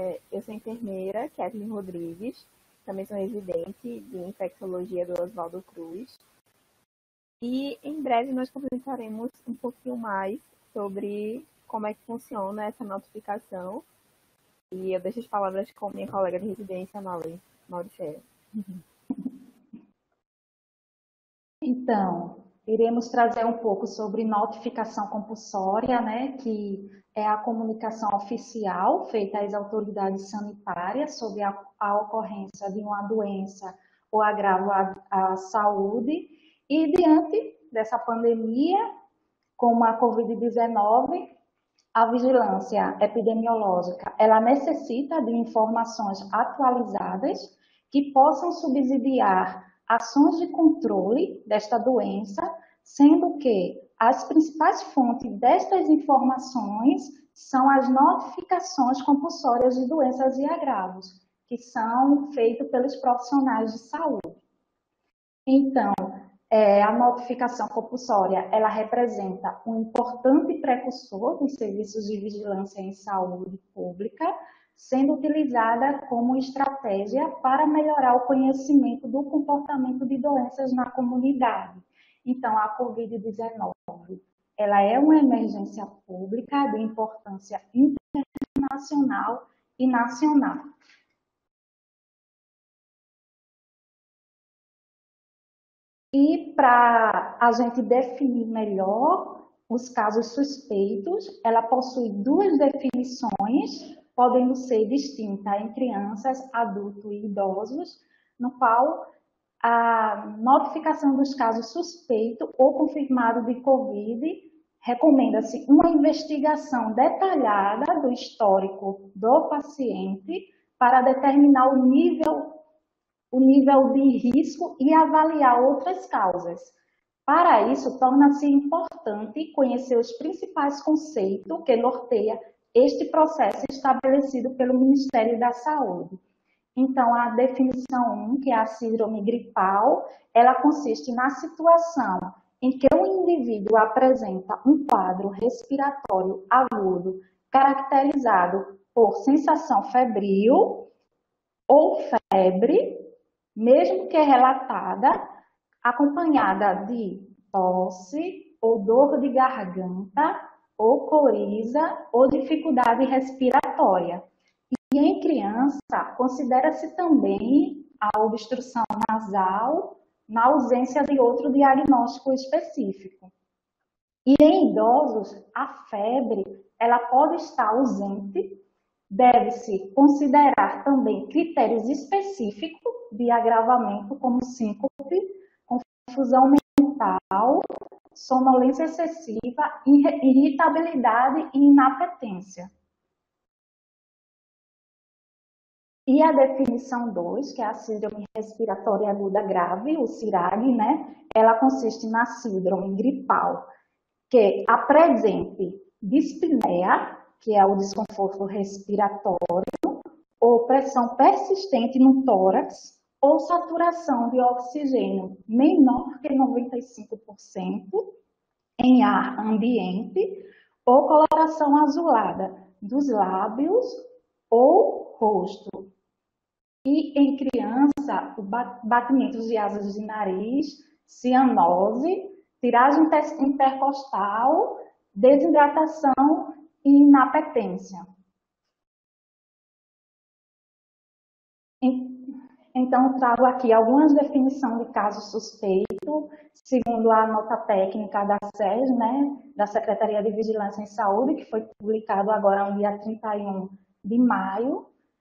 Eu sou enfermeira, Kathleen Rodrigues, também sou residente de infectologia do Oswaldo Cruz. E em breve nós comentaremos um pouquinho mais sobre como é que funciona essa notificação. E eu deixo as palavras com minha colega de residência, Mauricéia. Então, iremos trazer um pouco sobre notificação compulsória, né, que é a comunicação oficial feita às autoridades sanitárias sobre a ocorrência de uma doença ou agravo à saúde. E diante dessa pandemia, como a Covid-19, a vigilância epidemiológica, ela necessita de informações atualizadas que possam subsidiar ações de controle desta doença, sendo que as principais fontes destas informações são as notificações compulsórias de doenças e agravos, que são feitas pelos profissionais de saúde. Então, a notificação compulsória, ela representa um importante precursor dos serviços de vigilância em saúde pública, sendo utilizada como estratégia para melhorar o conhecimento do comportamento de doenças na comunidade. Então, a Covid-19, ela é uma emergência pública de importância internacional e nacional. E para a gente definir melhor os casos suspeitos, ela possui duas definições, podendo ser distinta em crianças, adultos e idosos, no qual a notificação dos casos suspeitos ou confirmados de Covid recomenda-se uma investigação detalhada do histórico do paciente para determinar o nível de risco e avaliar outras causas. Para isso, torna-se importante conhecer os principais conceitos que norteiam este processo estabelecido pelo Ministério da Saúde. Então, a definição 1, que é a síndrome gripal, ela consiste na situação em que o indivíduo apresenta um quadro respiratório agudo, caracterizado por sensação febril ou febre, mesmo que relatada, acompanhada de tosse ou dor de garganta, ou coriza, ou dificuldade respiratória. E em criança, considera-se também a obstrução nasal na ausência de outro diagnóstico específico. E em idosos, a febre, ela pode estar ausente. Deve-se considerar também critérios específicos de agravamento, como síncope, confusão mental, sonolência excessiva, irritabilidade e inapetência. E a definição 2, que é a síndrome respiratória aguda grave, o CIRAG, né? Ela consiste na síndrome gripal, que apresente dispneia, que é o desconforto respiratório, ou pressão persistente no tórax, ou saturação de oxigênio menor que 95% em ar ambiente, ou coloração azulada dos lábios ou rosto. E em criança, o batimento de asas de nariz, cianose, tiragem intercostal, desidratação e inapetência. Então, trago aqui algumas definições de caso suspeito, segundo a nota técnica da SES, né, da Secretaria de Vigilância em Saúde, que foi publicado agora no dia 31 de maio,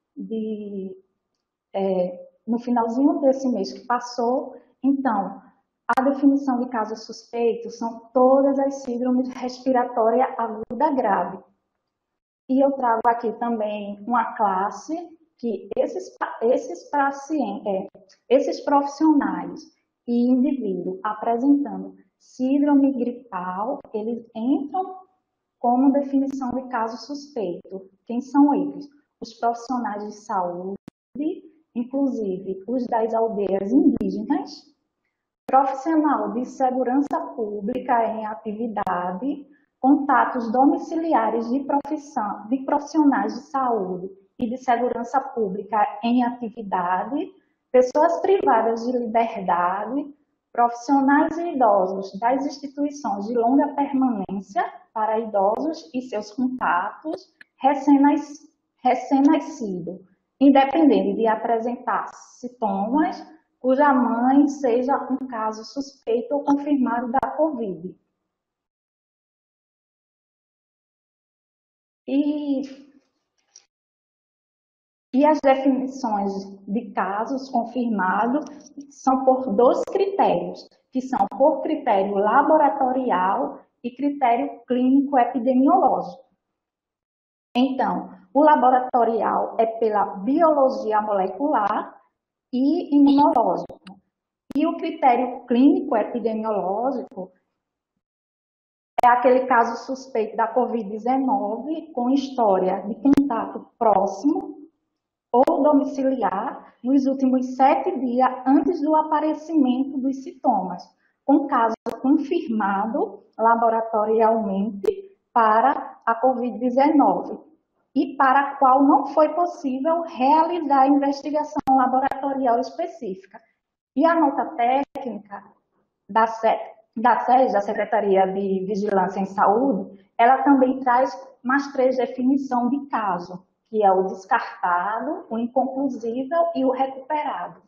no finalzinho desse mês que passou. Então, a definição de caso suspeito são todas as síndromes respiratórias aguda grave. E eu trago aqui também uma classe que esses profissionais e indivíduos apresentando síndrome gripal, eles entram como definição de caso suspeito. Quem são eles? Os profissionais de saúde, inclusive os das aldeias indígenas, profissional de segurança pública em atividade, contatos domiciliares de profissionais de saúde e de segurança pública em atividade, pessoas privadas de liberdade, profissionais e idosos das instituições de longa permanência para idosos e seus contatos, recém-nascido, independente de apresentar sintomas, cuja mãe seja um caso suspeito ou confirmado da Covid. E as definições de casos confirmados são por dois critérios, que são por critério laboratorial e critério clínico epidemiológico. Então, o laboratorial é pela biologia molecular e imunológico. E o critério clínico epidemiológico é aquele caso suspeito da Covid-19 com história de contato próximo ou domiciliar nos últimos 7 dias antes do aparecimento dos sintomas, com caso confirmado laboratorialmente para a Covid-19 e para a qual não foi possível realizar investigação laboratorial específica. E a nota técnica da SES, da Secretaria de Vigilância em Saúde, ela também traz mais 3 definições de caso, que é o descartado, o inconclusível e o recuperado.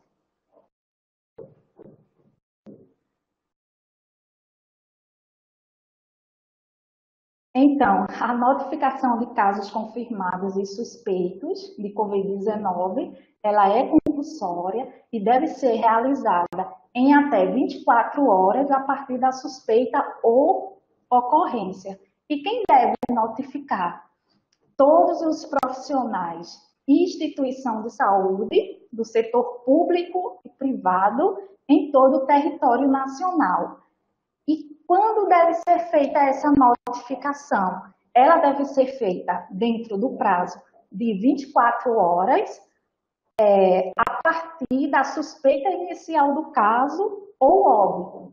Então, a notificação de casos confirmados e suspeitos de Covid-19, ela é compulsória e deve ser realizada em até 24 horas a partir da suspeita ou ocorrência. E quem deve notificar? Todos os profissionais e instituição de saúde do setor público e privado em todo o território nacional. E quando deve ser feita essa notificação? Ela deve ser feita dentro do prazo de 24 horas, a partir da suspeita inicial do caso ou óbito.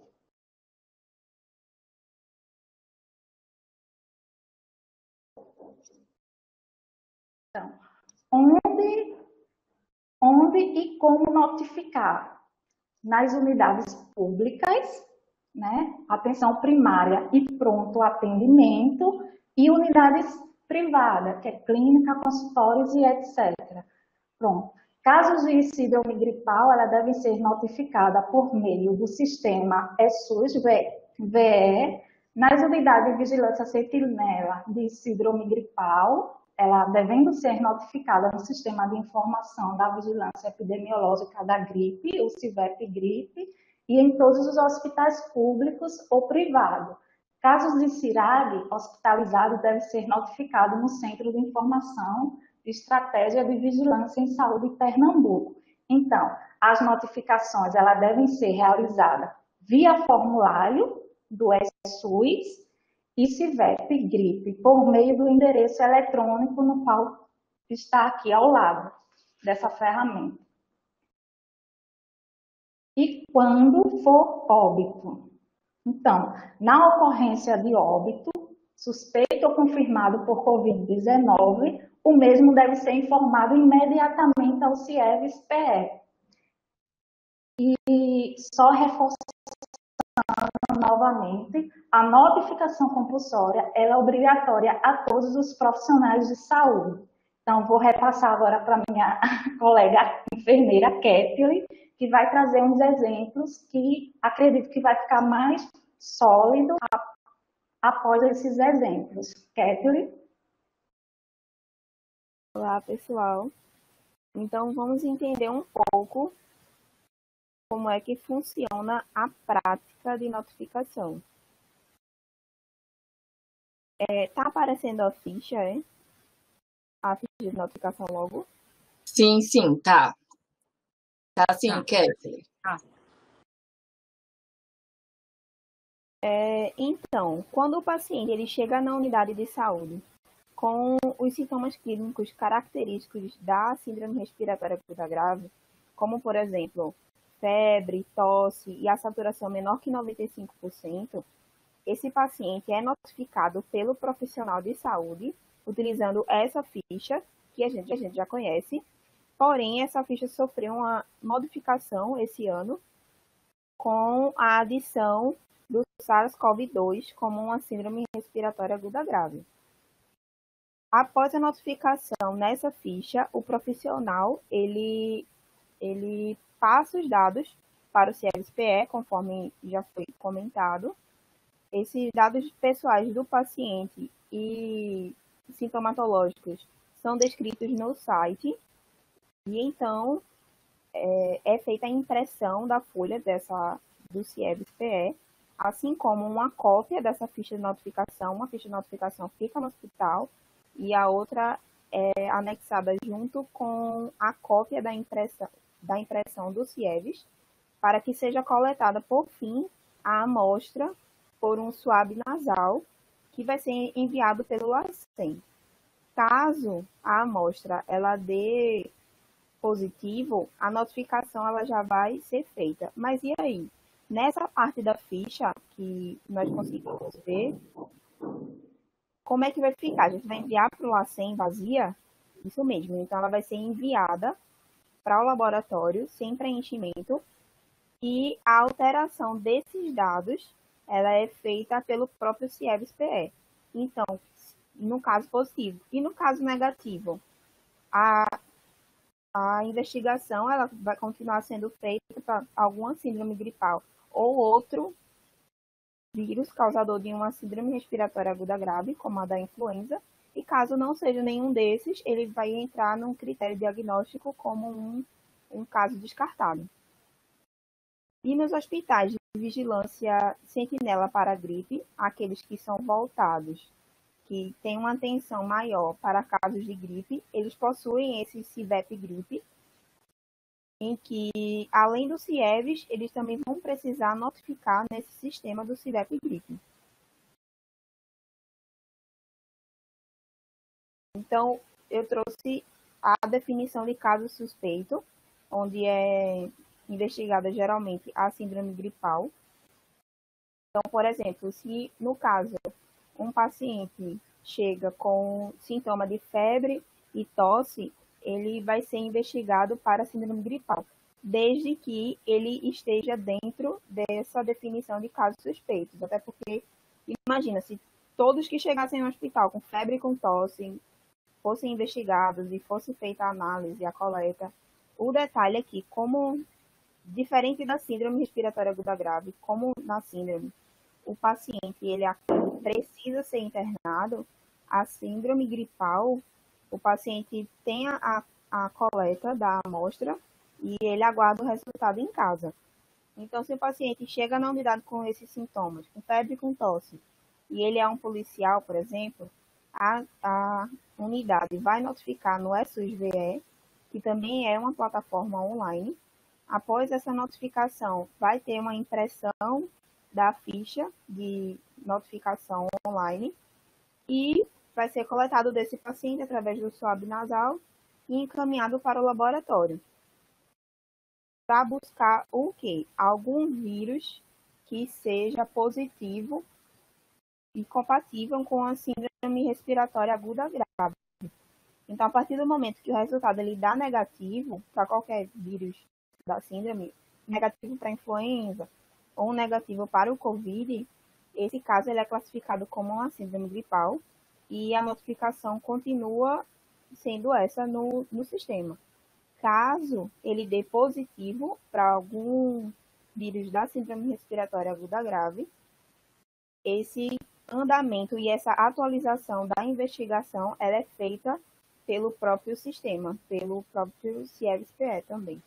Então, onde e como notificar? Nas unidades públicas, né? Atenção primária e pronto atendimento, e unidades privadas, que é clínica, consultórios e etc. Pronto. Casos de síndrome gripal, ela deve ser notificada por meio do sistema ESUS-VE, nas unidades de vigilância sentinela de síndrome gripal, ela devendo ser notificada no sistema de informação da vigilância epidemiológica da gripe, o CIVEP-Gripe, e em todos os hospitais públicos ou privados. Casos de CIRAG hospitalizados devem ser notificados no Centro de Informação de Estratégia de Vigilância em Saúde de Pernambuco. Então, as notificações elas devem ser realizadas via formulário do SUS e CIVEP-Gripe, por meio do endereço eletrônico no qual está aqui ao lado dessa ferramenta. E quando for óbito? Então, na ocorrência de óbito, suspeito ou confirmado por Covid-19, o mesmo deve ser informado imediatamente ao CIEVES-PE. E só reforçando novamente, a notificação compulsória ela é obrigatória a todos os profissionais de saúde. Então, vou repassar agora para a minha colega enfermeira, Kathleen, que vai trazer uns exemplos que acredito que vai ficar mais sólido após esses exemplos. Kathleen? Olá, pessoal. Então, vamos entender um pouco como é que funciona a prática de notificação. Tá aparecendo a ficha, é? A ficha de notificação logo? Sim, tá. Tá sim, Kathleen. Então, quando o paciente ele chega na unidade de saúde com os sintomas clínicos característicos da síndrome respiratória aguda grave, como, por exemplo, febre, tosse e a saturação menor que 95%, esse paciente é notificado pelo profissional de saúde utilizando essa ficha, que a gente já conhece, porém essa ficha sofreu uma modificação esse ano com a adição do SARS-CoV-2 como uma síndrome respiratória aguda grave. Após a notificação nessa ficha, o profissional ele passa os dados para o CIEVS-PE, conforme já foi comentado. Esses dados pessoais do paciente e sintomatológicos são descritos no site e então é feita a impressão da folha do CIEVS-PE, assim como uma cópia dessa ficha de notificação. Uma ficha de notificação fica no hospital e a outra é anexada junto com a cópia da impressão do CIEVS, para que seja coletada, por fim, a amostra por um swab nasal, que vai ser enviado pelo LACEN. Caso a amostra ela dê positivo, a notificação ela já vai ser feita. Mas e aí? Nessa parte da ficha que nós conseguimos ver, como é que vai ficar? A gente vai enviar para o LACEN vazia? Isso mesmo. Então, ela vai ser enviada para o laboratório sem preenchimento e a alteração desses dados ela é feita pelo próprio CIEVS-PE. Então, no caso positivo e no caso negativo, a investigação ela vai continuar sendo feita para alguma síndrome gripal ou outro vírus causador de uma síndrome respiratória aguda grave, como a da influenza, e caso não seja nenhum desses, ele vai entrar num critério diagnóstico como um caso descartado. E nos hospitais de vigilância sentinela para a gripe, aqueles que são voltados, que têm uma atenção maior para casos de gripe, eles possuem esse CIVEP gripe, em que, além do CIEVS, eles também vão precisar notificar nesse sistema do CIVEP gripe. Então, eu trouxe a definição de caso suspeito, onde é investigada geralmente a síndrome gripal. Então, por exemplo, se no caso um paciente chega com sintoma de febre e tosse, ele vai ser investigado para síndrome gripal, desde que ele esteja dentro dessa definição de casos suspeitos. Até porque, imagina, se todos que chegassem no hospital com febre e com tosse fossem investigados e fosse feita a análise, a coleta, o detalhe é que, como diferente da síndrome respiratória aguda grave, como na síndrome, o paciente ele precisa ser internado, a síndrome gripal, o paciente tem a coleta da amostra e ele aguarda o resultado em casa. Então, se o paciente chega na unidade com esses sintomas, com febre e com tosse, e ele é um policial, por exemplo, a unidade vai notificar no SUS-VE, que também é uma plataforma online. Após essa notificação, vai ter uma impressão da ficha de notificação online e vai ser coletado desse paciente através do swab nasal e encaminhado para o laboratório para buscar o quê? Algum vírus que seja positivo e compatível com a síndrome respiratória aguda grave. Então, a partir do momento que o resultado ele dá negativo para qualquer vírus da síndrome, negativo para a influenza ou negativo para o COVID, esse caso ele é classificado como uma síndrome gripal e a notificação continua sendo essa no sistema. Caso ele dê positivo para algum vírus da síndrome respiratória aguda grave, esse andamento e essa atualização da investigação ela é feita pelo próprio sistema, pelo próprio CIEVS-PE também.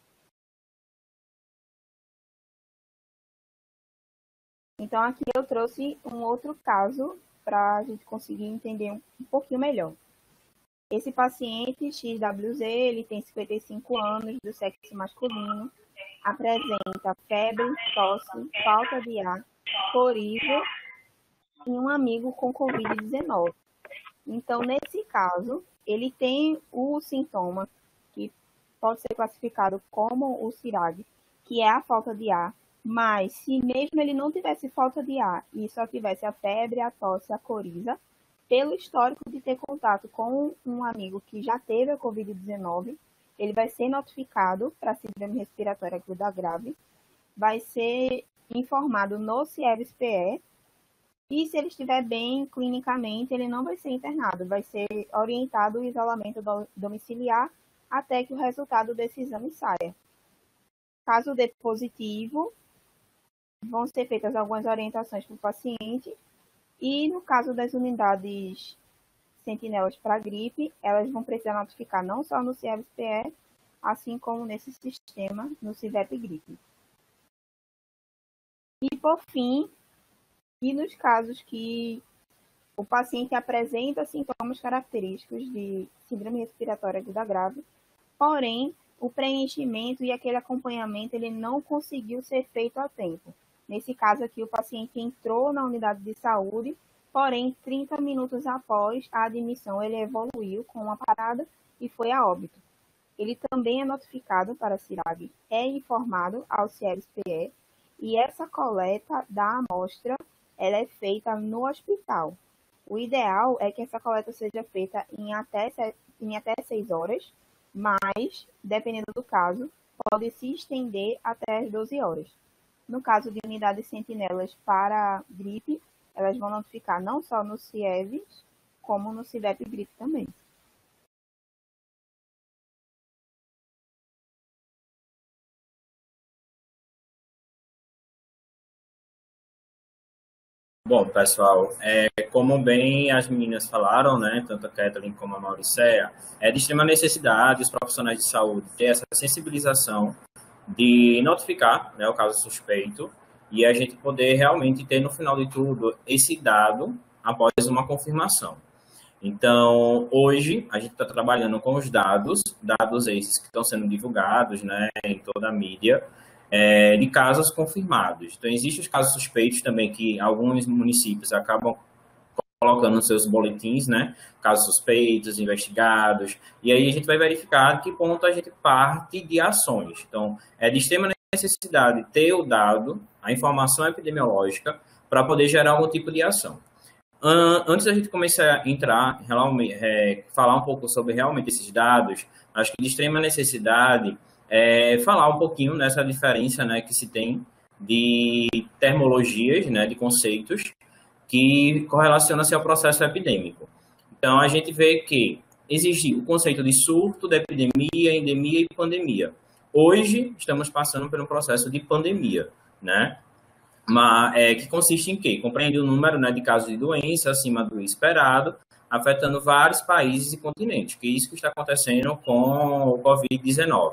Então, aqui eu trouxe um outro caso para a gente conseguir entender um pouquinho melhor. Esse paciente, XWZ, ele tem 55 anos, do sexo masculino, apresenta febre, tosse, falta de ar, coriza e um amigo com Covid-19. Então, nesse caso, ele tem o sintoma que pode ser classificado como o CIRAG, que é a falta de ar, mas se mesmo ele não tivesse falta de ar e só tivesse a febre, a tosse, a coriza, pelo histórico de ter contato com um amigo que já teve a Covid-19, ele vai ser notificado para a síndrome respiratória aguda grave, vai ser informado no CIEVS-PE, e se ele estiver bem clinicamente, ele não vai ser internado, vai ser orientado ao isolamento domiciliar até que o resultado desse exame saia. Caso dê positivo, vão ser feitas algumas orientações para o paciente, e no caso das unidades sentinelas para gripe, elas vão precisar notificar não só no CIEVS-PE, assim como nesse sistema, no CIVEP Gripe. E, por fim, e nos casos que o paciente apresenta sintomas característicos de síndrome respiratória aguda grave, porém, o preenchimento e aquele acompanhamento ele não conseguiu ser feito a tempo. Nesse caso aqui, o paciente entrou na unidade de saúde, porém, 30 minutos após a admissão, ele evoluiu com uma parada e foi a óbito. Ele também é notificado para a CIRAG, é informado ao CIEVS-PE, e essa coleta da amostra ela é feita no hospital. O ideal é que essa coleta seja feita em até 6 horas, mas, dependendo do caso, pode se estender até as 12 horas. No caso de unidades sentinelas para gripe, elas vão notificar não só no CIEVS, como no CIVEP Gripe também. Bom, pessoal, como bem as meninas falaram, né, tanto a Kathleen como a Mauricéia, é de extrema necessidade os profissionais de saúde ter essa sensibilização de notificar, né, o caso suspeito e a gente poder realmente ter, no final de tudo, esse dado após uma confirmação. Então, hoje, a gente está trabalhando com os dados esses que estão sendo divulgados, né, em toda a mídia, de casos confirmados. Então, existem os casos suspeitos também que alguns municípios acabam colocando nos seus boletins, né, casos suspeitos, investigados, e aí a gente vai verificar que ponto a gente parte de ações. Então, é de extrema necessidade ter o dado, a informação epidemiológica, para poder gerar algum tipo de ação. Antes da gente começar a entrar, falar um pouco sobre realmente esses dados, acho que de extrema necessidade falar um pouquinho nessa diferença, né, que se tem de termologias, né, de conceitos que correlacionam-se ao processo epidêmico. Então, a gente vê que existe o conceito de surto, de epidemia, endemia e pandemia. Hoje, estamos passando por um processo de pandemia, né? Que consiste em quê? Compreende o número, né, de casos de doença acima do esperado, afetando vários países e continentes, que é isso que está acontecendo com o Covid-19.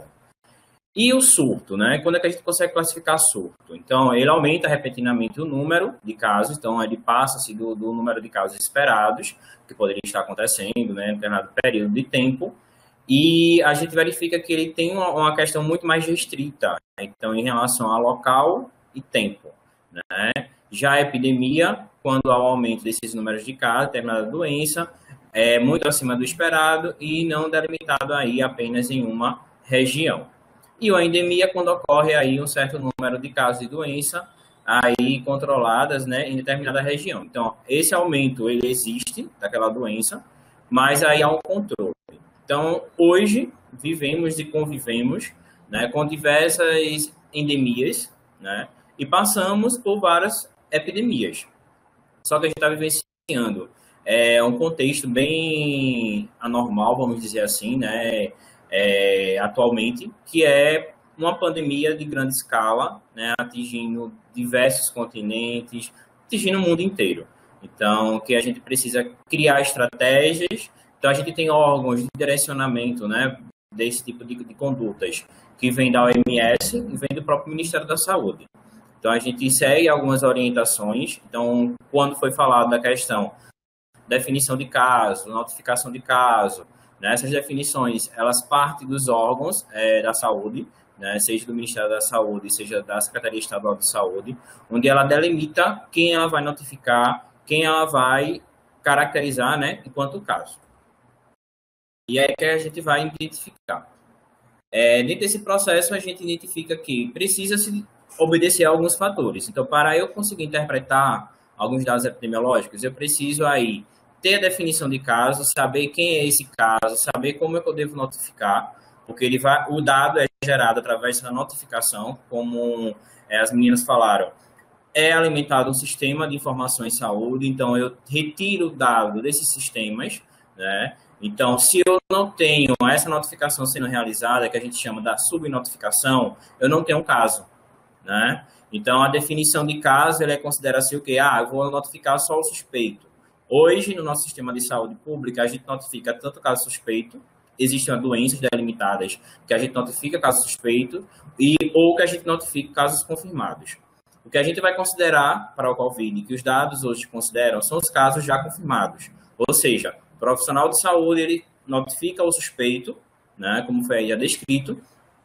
E o surto, né? Quando é que a gente consegue classificar surto? Então, ele aumenta repentinamente o número de casos, então ele passa-se do número de casos esperados, que poderia estar acontecendo, né, em determinado período de tempo, e a gente verifica que ele tem uma questão muito mais restrita, então, em relação a local e tempo, né? Já a epidemia, quando há o aumento desses números de casos, determinada doença, é muito acima do esperado e não delimitado aí apenas em uma região. E a endemia, quando ocorre aí um certo número de casos de doença aí controladas, né, em determinada região. Então, esse aumento, ele existe daquela doença, mas aí há um controle. Então, hoje, vivemos e convivemos, né, com diversas endemias, né, e passamos por várias epidemias. Só que a gente está vivenciando um contexto bem anormal, vamos dizer assim, né, atualmente, que é uma pandemia de grande escala, né, atingindo diversos continentes, atingindo o mundo inteiro. Então, que a gente precisa criar estratégias. Então, a gente tem órgãos de direcionamento, né, desse tipo de condutas, que vem da OMS e vem do próprio Ministério da Saúde. Então, a gente segue algumas orientações. Então, quando foi falado da questão definição de caso, notificação de caso, né, essas definições, elas partem dos órgãos da saúde, né, seja do Ministério da Saúde, seja da Secretaria Estadual de Saúde, onde ela delimita quem ela vai notificar, quem ela vai caracterizar, né, enquanto caso. E é que a gente vai identificar. Dentro desse processo, a gente identifica que precisa-se obedecer a alguns fatores. Então, para eu conseguir interpretar alguns dados epidemiológicos, eu preciso aí ter a definição de caso, saber quem é esse caso, saber como é que eu devo notificar, porque o dado é gerado através da notificação, como as meninas falaram, é alimentado um sistema de informação em saúde, então eu retiro o dado desses sistemas, né? Então, se eu não tenho essa notificação sendo realizada, que a gente chama da subnotificação, eu não tenho um caso, né? Então, a definição de caso, ele considera-se o quê? Eu vou notificar só o suspeito. Hoje, no nosso sistema de saúde pública, a gente notifica tanto caso suspeito, existem doenças delimitadas que a gente notifica caso suspeito, ou que a gente notifica casos confirmados. O que a gente vai considerar para o COVID, que os dados hoje consideram, são os casos já confirmados. Ou seja, o profissional de saúde, ele notifica o suspeito, né, como foi aí já descrito,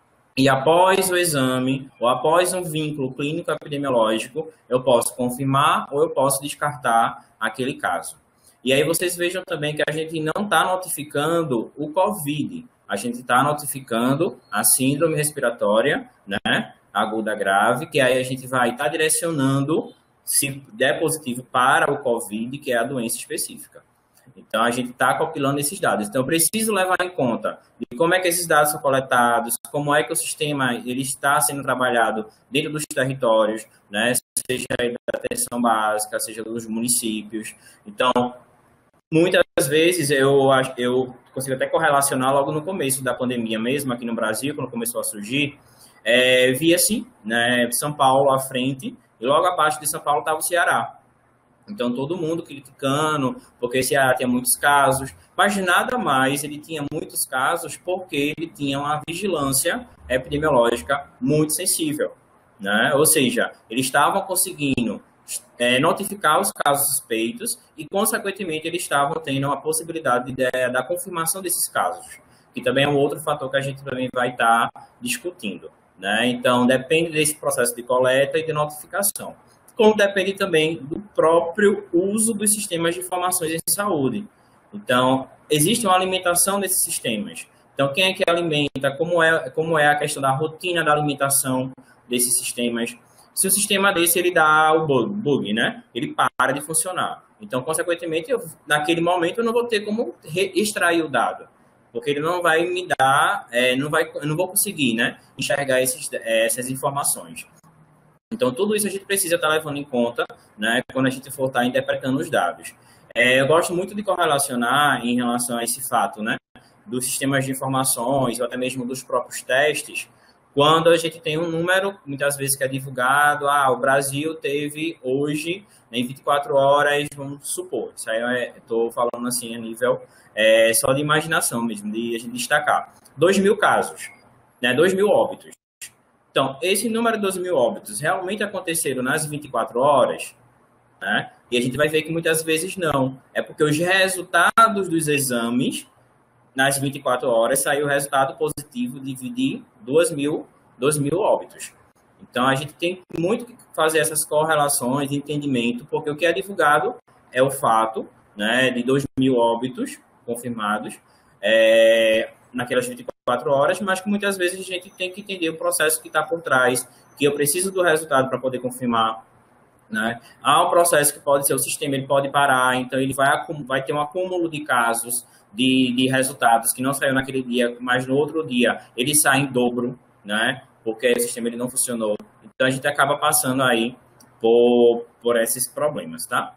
e após o exame, ou após um vínculo clínico epidemiológico, eu posso confirmar ou eu posso descartar aquele caso. E aí vocês vejam também que a gente não está notificando o COVID, a gente está notificando a síndrome respiratória, né, aguda grave, que aí a gente vai estar direcionando, se der positivo, para o COVID, que é a doença específica. Então, a gente está compilando esses dados. Então, eu preciso levar em conta de como é que esses dados são coletados, como é que o sistema ele está sendo trabalhado dentro dos territórios, né? Seja da atenção básica, seja dos municípios. Então, muitas vezes eu consigo até correlacionar logo no começo da pandemia mesmo, aqui no Brasil, quando começou a surgir, via-se, né, São Paulo à frente, e logo abaixo de São Paulo estava o Ceará. Então, todo mundo criticando, porque o Ceará tinha muitos casos, mas nada mais, ele tinha muitos casos porque ele tinha uma vigilância epidemiológica muito sensível, né? Ou seja, eles estavam conseguindo notificar os casos suspeitos e, consequentemente, eles estavam tendo a possibilidade da confirmação desses casos, que também é um outro fator que a gente também vai estar discutindo, né? Então, depende desse processo de coleta e de notificação. Como depende também do próprio uso dos sistemas de informações em saúde. Então, existe uma alimentação desses sistemas. Então, quem é que alimenta? Como é a questão da rotina da alimentação desses sistemas? Se o sistema desse, ele dá o bug, né? Ele para de funcionar. Então, consequentemente, naquele momento, eu não vou ter como extrair o dado. Porque ele não vai me dar, eu não vou conseguir, né, enxergar essas informações. Então, tudo isso a gente precisa estar levando em conta, né, quando a gente for estar interpretando os dados. Eu gosto muito de correlacionar em relação a esse fato, né, dos sistemas de informações ou até mesmo dos próprios testes, quando a gente tem um número, muitas vezes, que é divulgado, o Brasil teve hoje, em 24 horas, vamos supor, isso aí estou falando assim a nível só de imaginação mesmo, de a gente destacar. 2.000 casos, né, 2.000 óbitos. Então, esse número de 12.000 óbitos realmente aconteceram nas 24 horas, né? E a gente vai ver que muitas vezes não. É porque os resultados dos exames, nas 24 horas, saiu o resultado positivo de 2.000 óbitos. Então, a gente tem muito que fazer essas correlações de entendimento, porque o que é divulgado é o fato, né, de 2.000 óbitos confirmados, naquelas 24 horas, mas que muitas vezes a gente tem que entender o processo que está por trás, que eu preciso do resultado para poder confirmar, né? Há um processo que pode ser o sistema, ele pode parar, então ele vai ter um acúmulo de casos, de resultados que não saiu naquele dia, mas no outro dia ele sai em dobro, né? Porque o sistema ele não funcionou. Então a gente acaba passando aí por esses problemas, tá?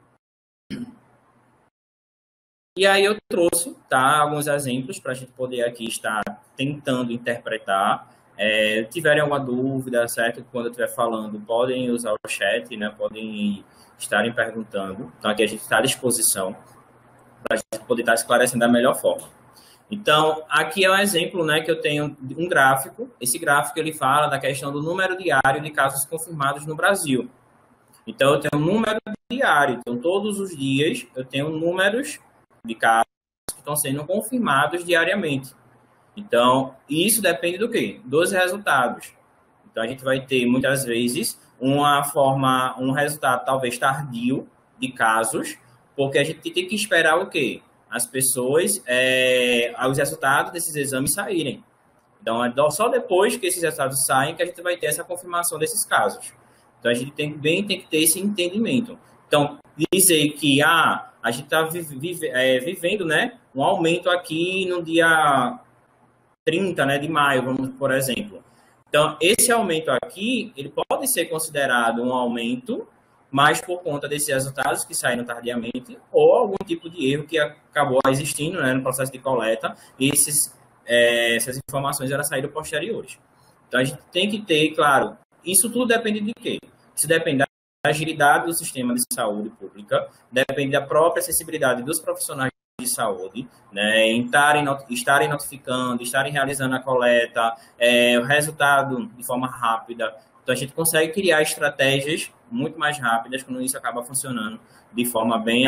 E aí eu trouxe, tá, alguns exemplos para a gente poder aqui estar tentando interpretar. Tiverem alguma dúvida, certo? Quando eu estiver falando, podem usar o chat, né? Podem estarem perguntando. Então, aqui a gente está à disposição para a gente poder estar esclarecendo da melhor forma. Então, aqui é um exemplo, né, que eu tenho um gráfico. Esse gráfico, ele fala da questão do número diário de casos confirmados no Brasil. Então, eu tenho um número diário. Então, todos os dias, eu tenho números de casos que estão sendo confirmados diariamente. Então, isso depende do quê? Dos resultados. Então, a gente vai ter, muitas vezes, um resultado talvez tardio de casos, porque a gente tem que esperar o quê? As pessoas, os resultados desses exames saírem. Então, só depois que esses resultados saem que a gente vai ter essa confirmação desses casos. Então, a gente tem que ter esse entendimento. Então, dizer que a gente está vivendo, né, um aumento aqui no dia 30, né, de maio, vamos, por exemplo. Então, esse aumento aqui, ele pode ser considerado um aumento, mas por conta desses resultados que saíram tardiamente, ou algum tipo de erro que acabou existindo, né, no processo de coleta, e essas informações eram saíram posteriores. Então, a gente tem que ter, claro, isso tudo depende de quê? Isso depende da agilidade do sistema de saúde pública, depende da própria acessibilidade dos profissionais de saúde, né, em estarem notificando, estarem realizando a coleta, o resultado de forma rápida. Então, a gente consegue criar estratégias muito mais rápidas quando isso acaba funcionando de forma bem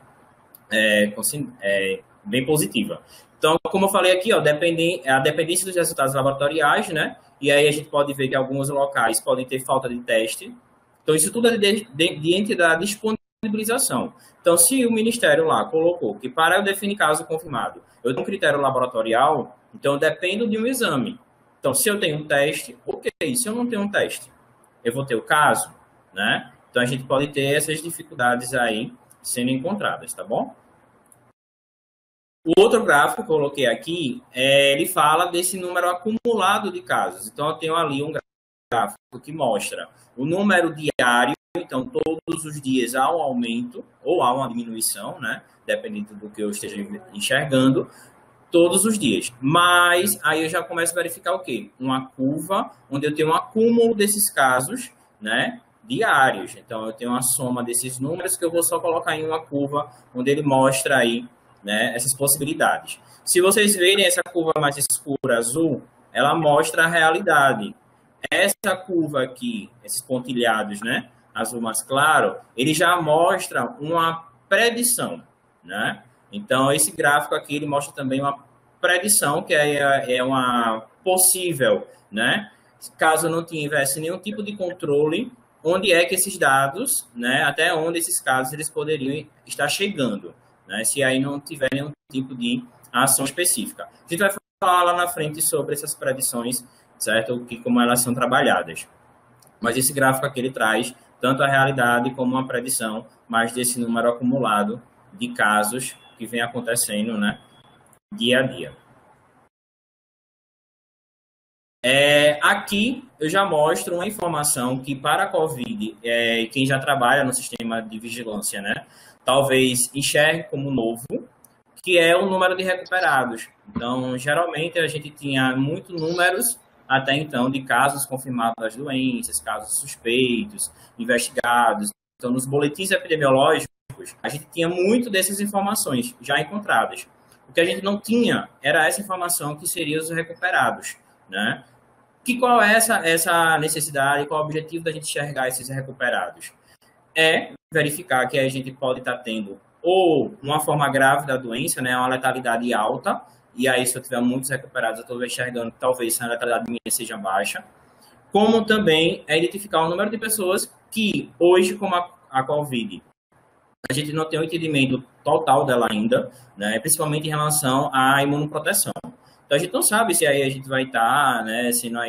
bem positiva. Então, como eu falei aqui, a dependência dos resultados laboratoriais, né? E aí a gente pode ver que alguns locais podem ter falta de teste. Então, isso tudo é diante da disponibilização. Então, se o Ministério lá colocou que para eu definir caso confirmado, eu tenho um critério laboratorial, então eu dependo de um exame. Então, se eu tenho um teste, ok. Se eu não tenho um teste, eu vou ter o caso, né? Então, a gente pode ter essas dificuldades aí sendo encontradas, tá bom? O outro gráfico que eu coloquei aqui, ele fala desse número acumulado de casos. Então, eu tenho ali um gráfico que mostra o número diário. Então, todos os dias há um aumento ou há uma diminuição, né? Dependendo do que eu esteja enxergando, todos os dias. Mas aí eu já começo a verificar o quê? Uma curva onde eu tenho um acúmulo desses casos, né? Diários. Então, eu tenho uma soma desses números que eu vou só colocar em uma curva onde ele mostra aí, né, essas possibilidades. Se vocês verem essa curva mais escura, azul, ela mostra a realidade. Essa curva aqui, esses pontilhados, né, azul mais claro, ele já mostra uma predição, né? Então, esse gráfico aqui, ele mostra também uma predição, que é uma possível, né? Caso não tivesse nenhum tipo de controle, onde é que esses dados, né, até onde esses casos eles poderiam estar chegando, né, se aí não tiver nenhum tipo de ação específica. A gente vai falar lá na frente sobre essas predições, certo? Como elas são trabalhadas. Mas esse gráfico aqui, ele traz tanto a realidade como uma predição, mas desse número acumulado de casos que vem acontecendo, né, dia a dia. Aqui eu já mostro uma informação que para a COVID, quem já trabalha no sistema de vigilância, né, talvez enxergue como novo, que é o número de recuperados. Então, geralmente a gente tinha muitos números até então de casos confirmados das doenças, casos suspeitos, investigados. Então, nos boletins epidemiológicos, a gente tinha muito dessas informações já encontradas. O que a gente não tinha era essa informação que seria os recuperados, né? Qual é essa necessidade, qual é o objetivo da gente enxergar esses recuperados? É verificar que a gente pode estar tendo ou uma forma grave da doença, né, uma letalidade alta, e aí se eu tiver muitos recuperados, eu estou enxergando que talvez a letalidade minha seja baixa, como também é identificar o número de pessoas que hoje, como a COVID, a gente não tem um entendimento total dela ainda, né, principalmente em relação à imunoproteção. Então, a gente não sabe se aí a gente vai estar, né,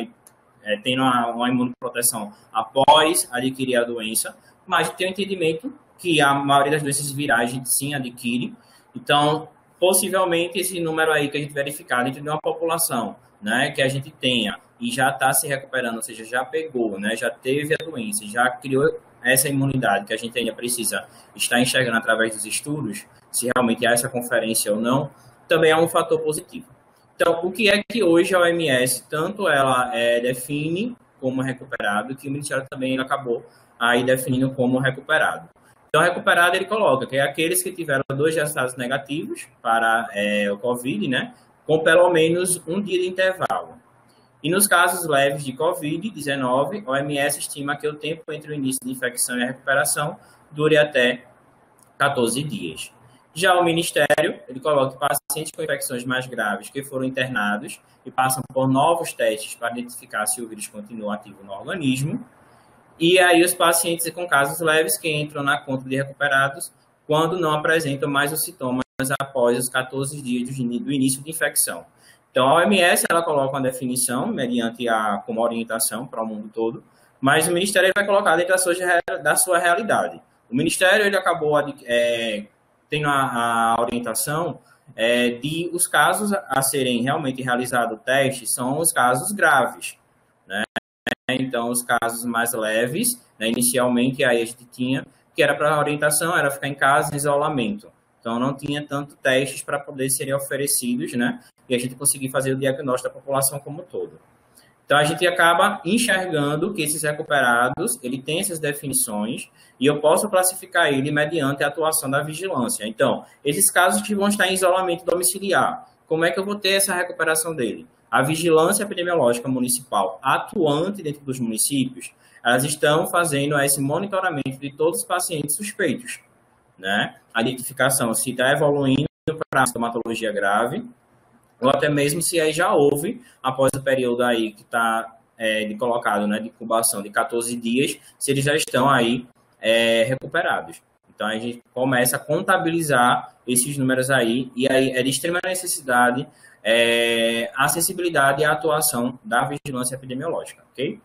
tendo uma imunoproteção após adquirir a doença, mas tem um entendimento que a maioria das doenças virais a gente sim adquire. Então, possivelmente, esse número aí que a gente verificar dentro de uma população, né, que a gente tenha e já está se recuperando, ou seja, já pegou, né, já teve a doença, já criou essa imunidade que a gente ainda precisa estar enxergando através dos estudos, se realmente há essa conferência ou não, também é um fator positivo. Então, o que é que hoje a OMS, tanto ela define como recuperado, que o Ministério também acabou aí definindo como recuperado. Então, recuperado ele coloca que é aqueles que tiveram 2 resultados negativos para o COVID, né, com pelo menos um dia de intervalo. E nos casos leves de COVID-19, a OMS estima que o tempo entre o início de infecção e a recuperação dure até 14 dias. Já o Ministério, ele coloca que pacientes com infecções mais graves que foram internados e passam por novos testes para identificar se o vírus continua ativo no organismo. E aí os pacientes com casos leves que entram na conta de recuperados quando não apresentam mais os sintomas após os 14 dias do início de infecção. Então, a OMS, ela coloca uma definição, mediante como orientação para o mundo todo, mas o Ministério vai colocar dentro da sua realidade. O Ministério ele acabou tendo a orientação de os casos a serem realmente realizados testes são os casos graves, né? Então, os casos mais leves, né, inicialmente, aí a gente tinha, que era para a orientação, era ficar em casa em isolamento. Então, não tinha tanto testes para poder serem oferecidos, né? E a gente conseguir fazer o diagnóstico da população como um todo. Então, a gente acaba enxergando que esses recuperados, ele tem essas definições e eu posso classificar ele mediante a atuação da vigilância. Então, esses casos que vão estar em isolamento domiciliar, como é que eu vou ter essa recuperação dele? A vigilância epidemiológica municipal atuante dentro dos municípios, elas estão fazendo esse monitoramento de todos os pacientes suspeitos, né? A identificação se está evoluindo para sintomatologia grave, ou até mesmo se aí já houve, após o período aí que está colocado, né, de incubação de 14 dias, se eles já estão aí recuperados. Então, a gente começa a contabilizar esses números aí, e aí é de extrema necessidade a acessibilidade e a atuação da vigilância epidemiológica, ok?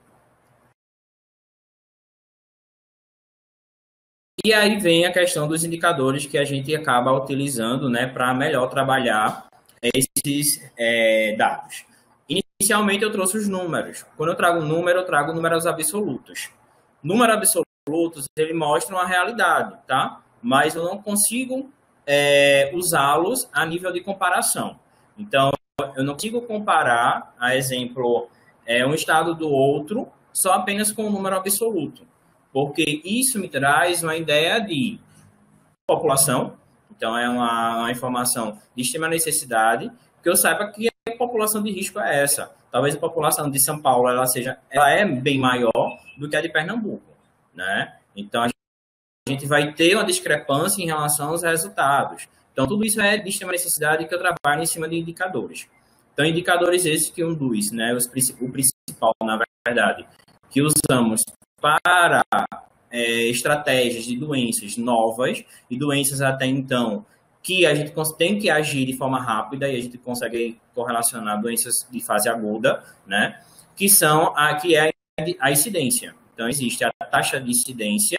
E aí vem a questão dos indicadores que a gente acaba utilizando, né, para melhor trabalhar esses dados. Inicialmente, eu trouxe os números. Quando eu trago um número, eu trago números absolutos. Números absolutos, ele mostra uma realidade, tá? Mas eu não consigo usá-los a nível de comparação. Então, eu não consigo comparar, a exemplo, um estado do outro só apenas com o número absoluto, porque isso me traz uma ideia de população. Então, é uma informação de extrema necessidade, que eu saiba que a população de risco é essa. Talvez a população de São Paulo ela é bem maior do que a de Pernambuco, né? Então, a gente vai ter uma discrepância em relação aos resultados. Então, tudo isso é de extrema necessidade que eu trabalho em cima de indicadores. Então, indicadores esses que induz, né? O principal, na verdade, que usamos para estratégias de doenças novas e doenças até então que a gente tem que agir de forma rápida e a gente consegue correlacionar doenças de fase aguda, né? Que é a incidência. Então, existe a taxa de incidência,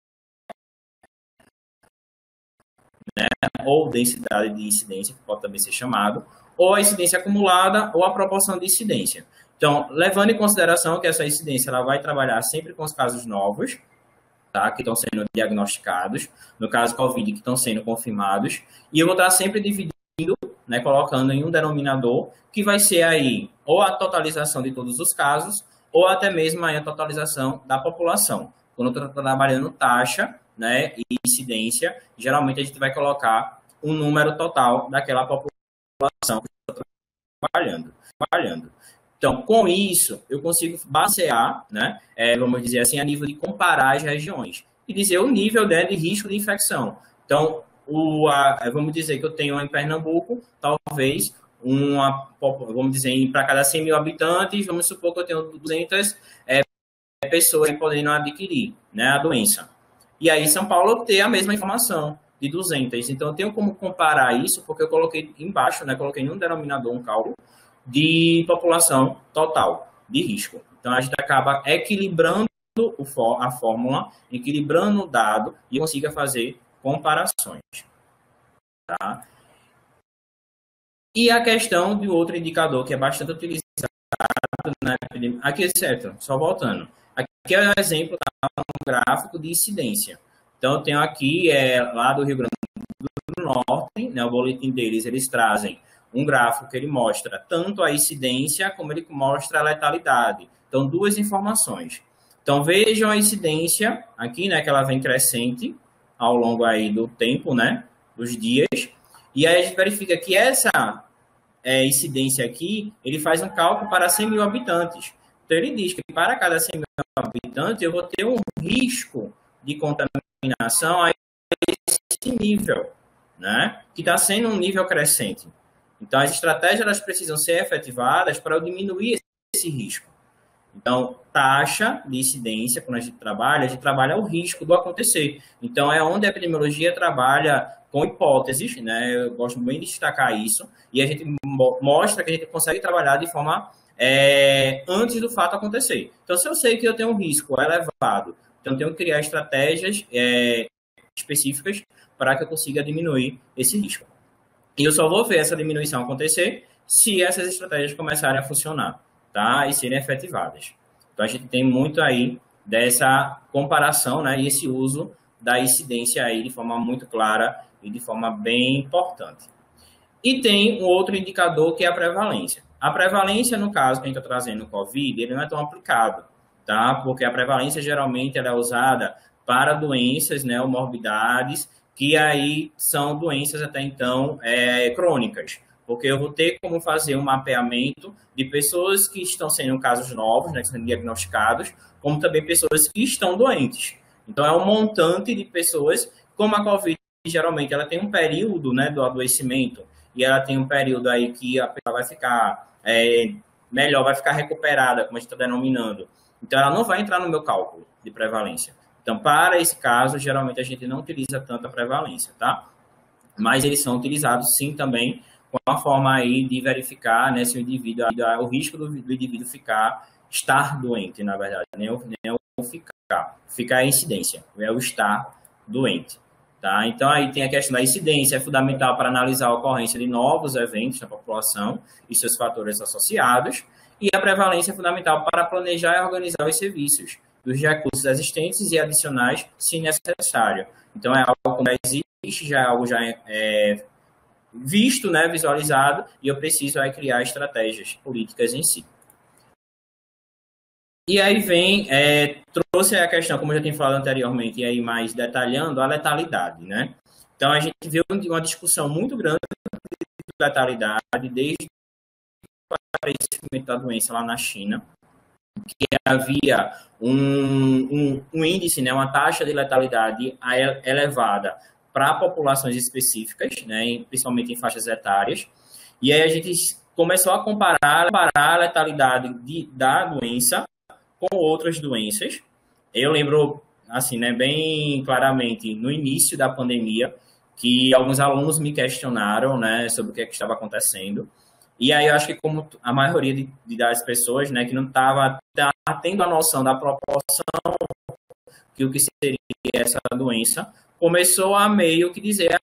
né? Ou densidade de incidência, que pode também ser chamado, ou a incidência acumulada ou a proporção de incidência. Então, levando em consideração que essa incidência ela vai trabalhar sempre com os casos novos, tá? Que estão sendo diagnosticados, no caso COVID, que estão sendo confirmados, e eu vou estar sempre dividindo, né, colocando em um denominador, que vai ser aí ou a totalização de todos os casos, ou até mesmo aí a totalização da população. Quando eu estou trabalhando taxa, né, e incidência, geralmente a gente vai colocar um número total daquela população que eu estou trabalhando. Então, com isso, eu consigo basear, né, vamos dizer assim, a nível de comparar as regiões e dizer o nível, né, de risco de infecção. Então, vamos dizer que eu tenho em Pernambuco, talvez, vamos dizer, para cada 100 mil habitantes, vamos supor que eu tenho 200 pessoas podendo adquirir, né, a doença. E aí, São Paulo tem a mesma informação, de 200. Então, eu tenho como comparar isso, porque eu coloquei embaixo, né, coloquei num denominador um cálculo de população total de risco. Então, a gente acaba equilibrando a fórmula, equilibrando o dado e consiga fazer comparações. Tá? E a questão de outro indicador que é bastante utilizado, né? Aqui, certo, só voltando. Aqui é um exemplo de um gráfico de incidência. Então, eu tenho aqui, lá do Rio Grande do Norte, né, o boletim deles, eles trazem um gráfico que ele mostra tanto a incidência como ele mostra a letalidade. Então, duas informações. Então, vejam a incidência aqui, né, que ela vem crescente ao longo aí do tempo, né, dos dias. E aí a gente verifica que essa incidência aqui, ele faz um cálculo para 100 mil habitantes. Então, ele diz que para cada 100 mil habitantes, eu vou ter um risco de contaminação a esse nível, né, que está sendo um nível crescente. Então, as estratégias elas precisam ser efetivadas para eu diminuir esse risco. Então, taxa de incidência, quando a gente trabalha o risco do acontecer. Então, é onde a epidemiologia trabalha com hipóteses, né? Eu gosto bem de destacar isso, e a gente mostra que a gente consegue trabalhar de forma antes do fato acontecer. Então, se eu sei que eu tenho um risco elevado, então eu tenho que criar estratégias específicas para que eu consiga diminuir esse risco. E eu só vou ver essa diminuição acontecer se essas estratégias começarem a funcionar, tá? E serem efetivadas. Então, a gente tem muito aí dessa comparação, né? E esse uso da incidência aí de forma muito clara e de forma bem importante. E tem um outro indicador que é a prevalência. A prevalência, no caso que a gente está trazendo no COVID, ele não é tão aplicado, tá? Porque a prevalência, geralmente, ela é usada para doenças, né, ou morbidades, que aí são doenças até então crônicas, porque eu vou ter como fazer um mapeamento de pessoas que estão sendo casos novos, né, que são diagnosticados, como também pessoas que estão doentes. Então, é um montante de pessoas, como a COVID, geralmente, ela tem um período, né, do adoecimento, e ela tem um período aí que a pessoa vai ficar melhor, vai ficar recuperada, como a gente está denominando. Então, ela não vai entrar no meu cálculo de prevalência. Então, para esse caso, geralmente a gente não utiliza tanta prevalência, tá? Mas eles são utilizados, sim, também, com uma forma aí de verificar, né, se o indivíduo, o risco do indivíduo estar doente, na verdade, nem o ficar é incidência, é o estar doente, tá? Então, aí tem a questão da incidência, é fundamental para analisar a ocorrência de novos eventos na população e seus fatores associados, e a prevalência é fundamental para planejar e organizar os serviços, dos recursos existentes e adicionais, se necessário. Então, é algo que já existe, já é algo já visto, né, visualizado, e eu preciso aí criar estratégias políticas em si. E aí trouxe a questão, como eu já tinha falado anteriormente, e aí mais detalhando, a letalidade, né? Então, a gente viu uma discussão muito grande de letalidade desde o aparecimento da doença lá na China, que havia um índice, né, uma taxa de letalidade elevada para populações específicas, né, principalmente em faixas etárias, e aí a gente começou a comparar a letalidade da doença com outras doenças. Eu lembro, assim, né, bem claramente, no início da pandemia, que alguns alunos me questionaram, né, sobre o que estava acontecendo. E aí eu acho que como a maioria das pessoas, né, que não estava tendo a noção da proporção que o que seria essa doença, começou a meio que dizer,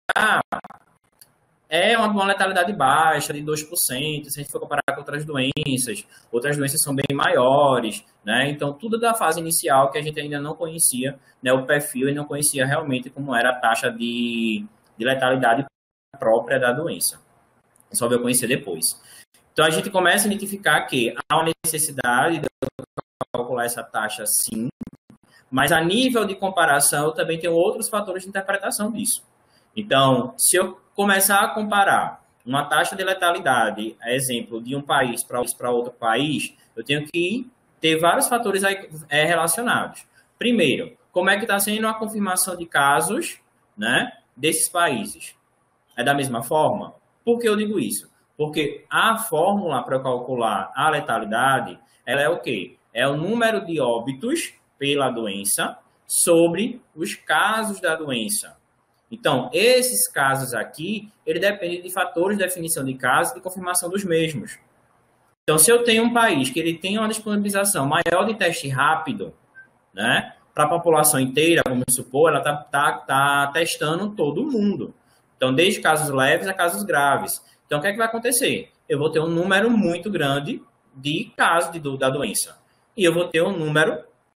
é uma letalidade baixa, de 2%, se a gente for comparar com outras doenças são bem maiores, né? Então, tudo da fase inicial que a gente ainda não conhecia, né, o perfil, e não conhecia realmente como era a taxa de letalidade própria da doença. Só veio conhecer depois. Então, a gente começa a identificar que há uma necessidade de calcular essa taxa, sim, mas a nível de comparação, eu também tenho outros fatores de interpretação disso. Então, se eu começar a comparar uma taxa de letalidade, exemplo, de um país para outro país, eu tenho que ter vários fatores aí, relacionados. Primeiro, como é que está sendo a confirmação de casos, né, desses países? É da mesma forma? Por que eu digo isso? Porque a fórmula para calcular a letalidade, ela é o quê? É o número de óbitos pela doença sobre os casos da doença. Então, esses casos aqui, ele depende de fatores de definição de casos e de confirmação dos mesmos. Então, se eu tenho um país que ele tem uma disponibilização maior de teste rápido, né, para a população inteira, vamos supor, ela está testando todo mundo. Então, desde casos leves a casos graves. Então, o que é que vai acontecer? Eu vou ter um número muito grande de casos da doença. E eu vou ter um número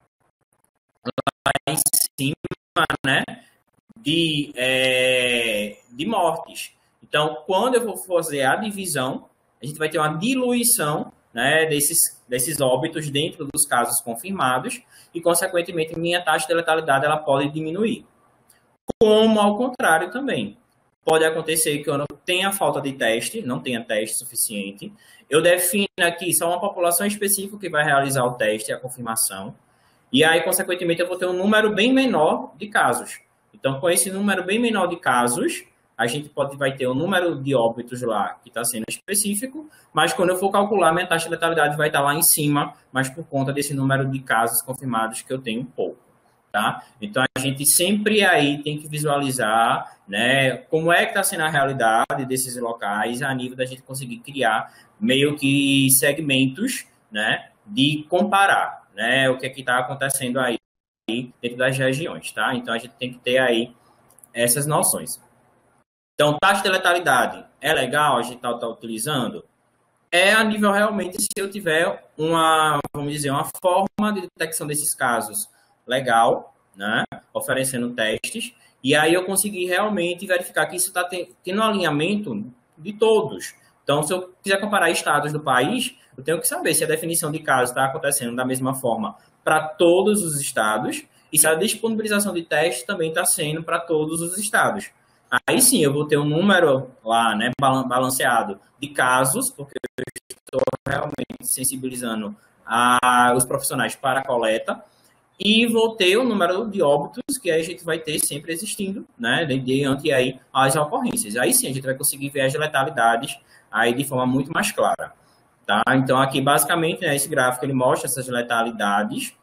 lá em cima, né, de mortes. Então, quando eu vou fazer a divisão, a gente vai ter uma diluição, né, desses óbitos dentro dos casos confirmados e, consequentemente, minha taxa de letalidade ela pode diminuir. Como, ao contrário, também. Pode acontecer que eu não tenha falta de teste, não tenha teste suficiente. Eu defino aqui só uma população específica que vai realizar o teste e a confirmação. E aí, consequentemente, eu vou ter um número bem menor de casos. Então, com esse número bem menor de casos, a gente vai ter o número de óbitos lá que está sendo específico, mas quando eu for calcular, minha taxa de letalidade vai estar lá em cima, mas por conta desse número de casos confirmados que eu tenho pouco. Tá? Então, a gente sempre aí tem que visualizar, né, como é que está sendo a realidade desses locais a nível da gente conseguir criar meio que segmentos, né, de comparar, né, o que é que está acontecendo aí dentro das regiões, tá? Então, a gente tem que ter aí essas noções. Então, taxa de letalidade é legal, a gente está utilizando? É a nível realmente se eu tiver vamos dizer, uma forma de detecção desses casos legal, né? Oferecendo testes, e aí eu conseguir realmente verificar que isso está tendo um alinhamento de todos. Então, se eu quiser comparar estados do país, eu tenho que saber se a definição de caso está acontecendo da mesma forma para todos os estados e se a disponibilização de testes também está sendo para todos os estados. Aí sim, eu vou ter um número lá, né, balanceado de casos, porque eu estou realmente sensibilizando os profissionais para a coleta, e vou ter o número de óbitos que a gente vai ter sempre existindo, né, diante aí as ocorrências. Aí sim, a gente vai conseguir ver as letalidades aí de forma muito mais clara, tá? Então, aqui, basicamente, né, esse gráfico, ele mostra essas letalidades.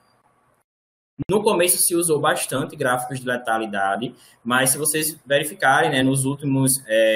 No começo se usou bastante gráficos de letalidade, mas se vocês verificarem, né, nos últimos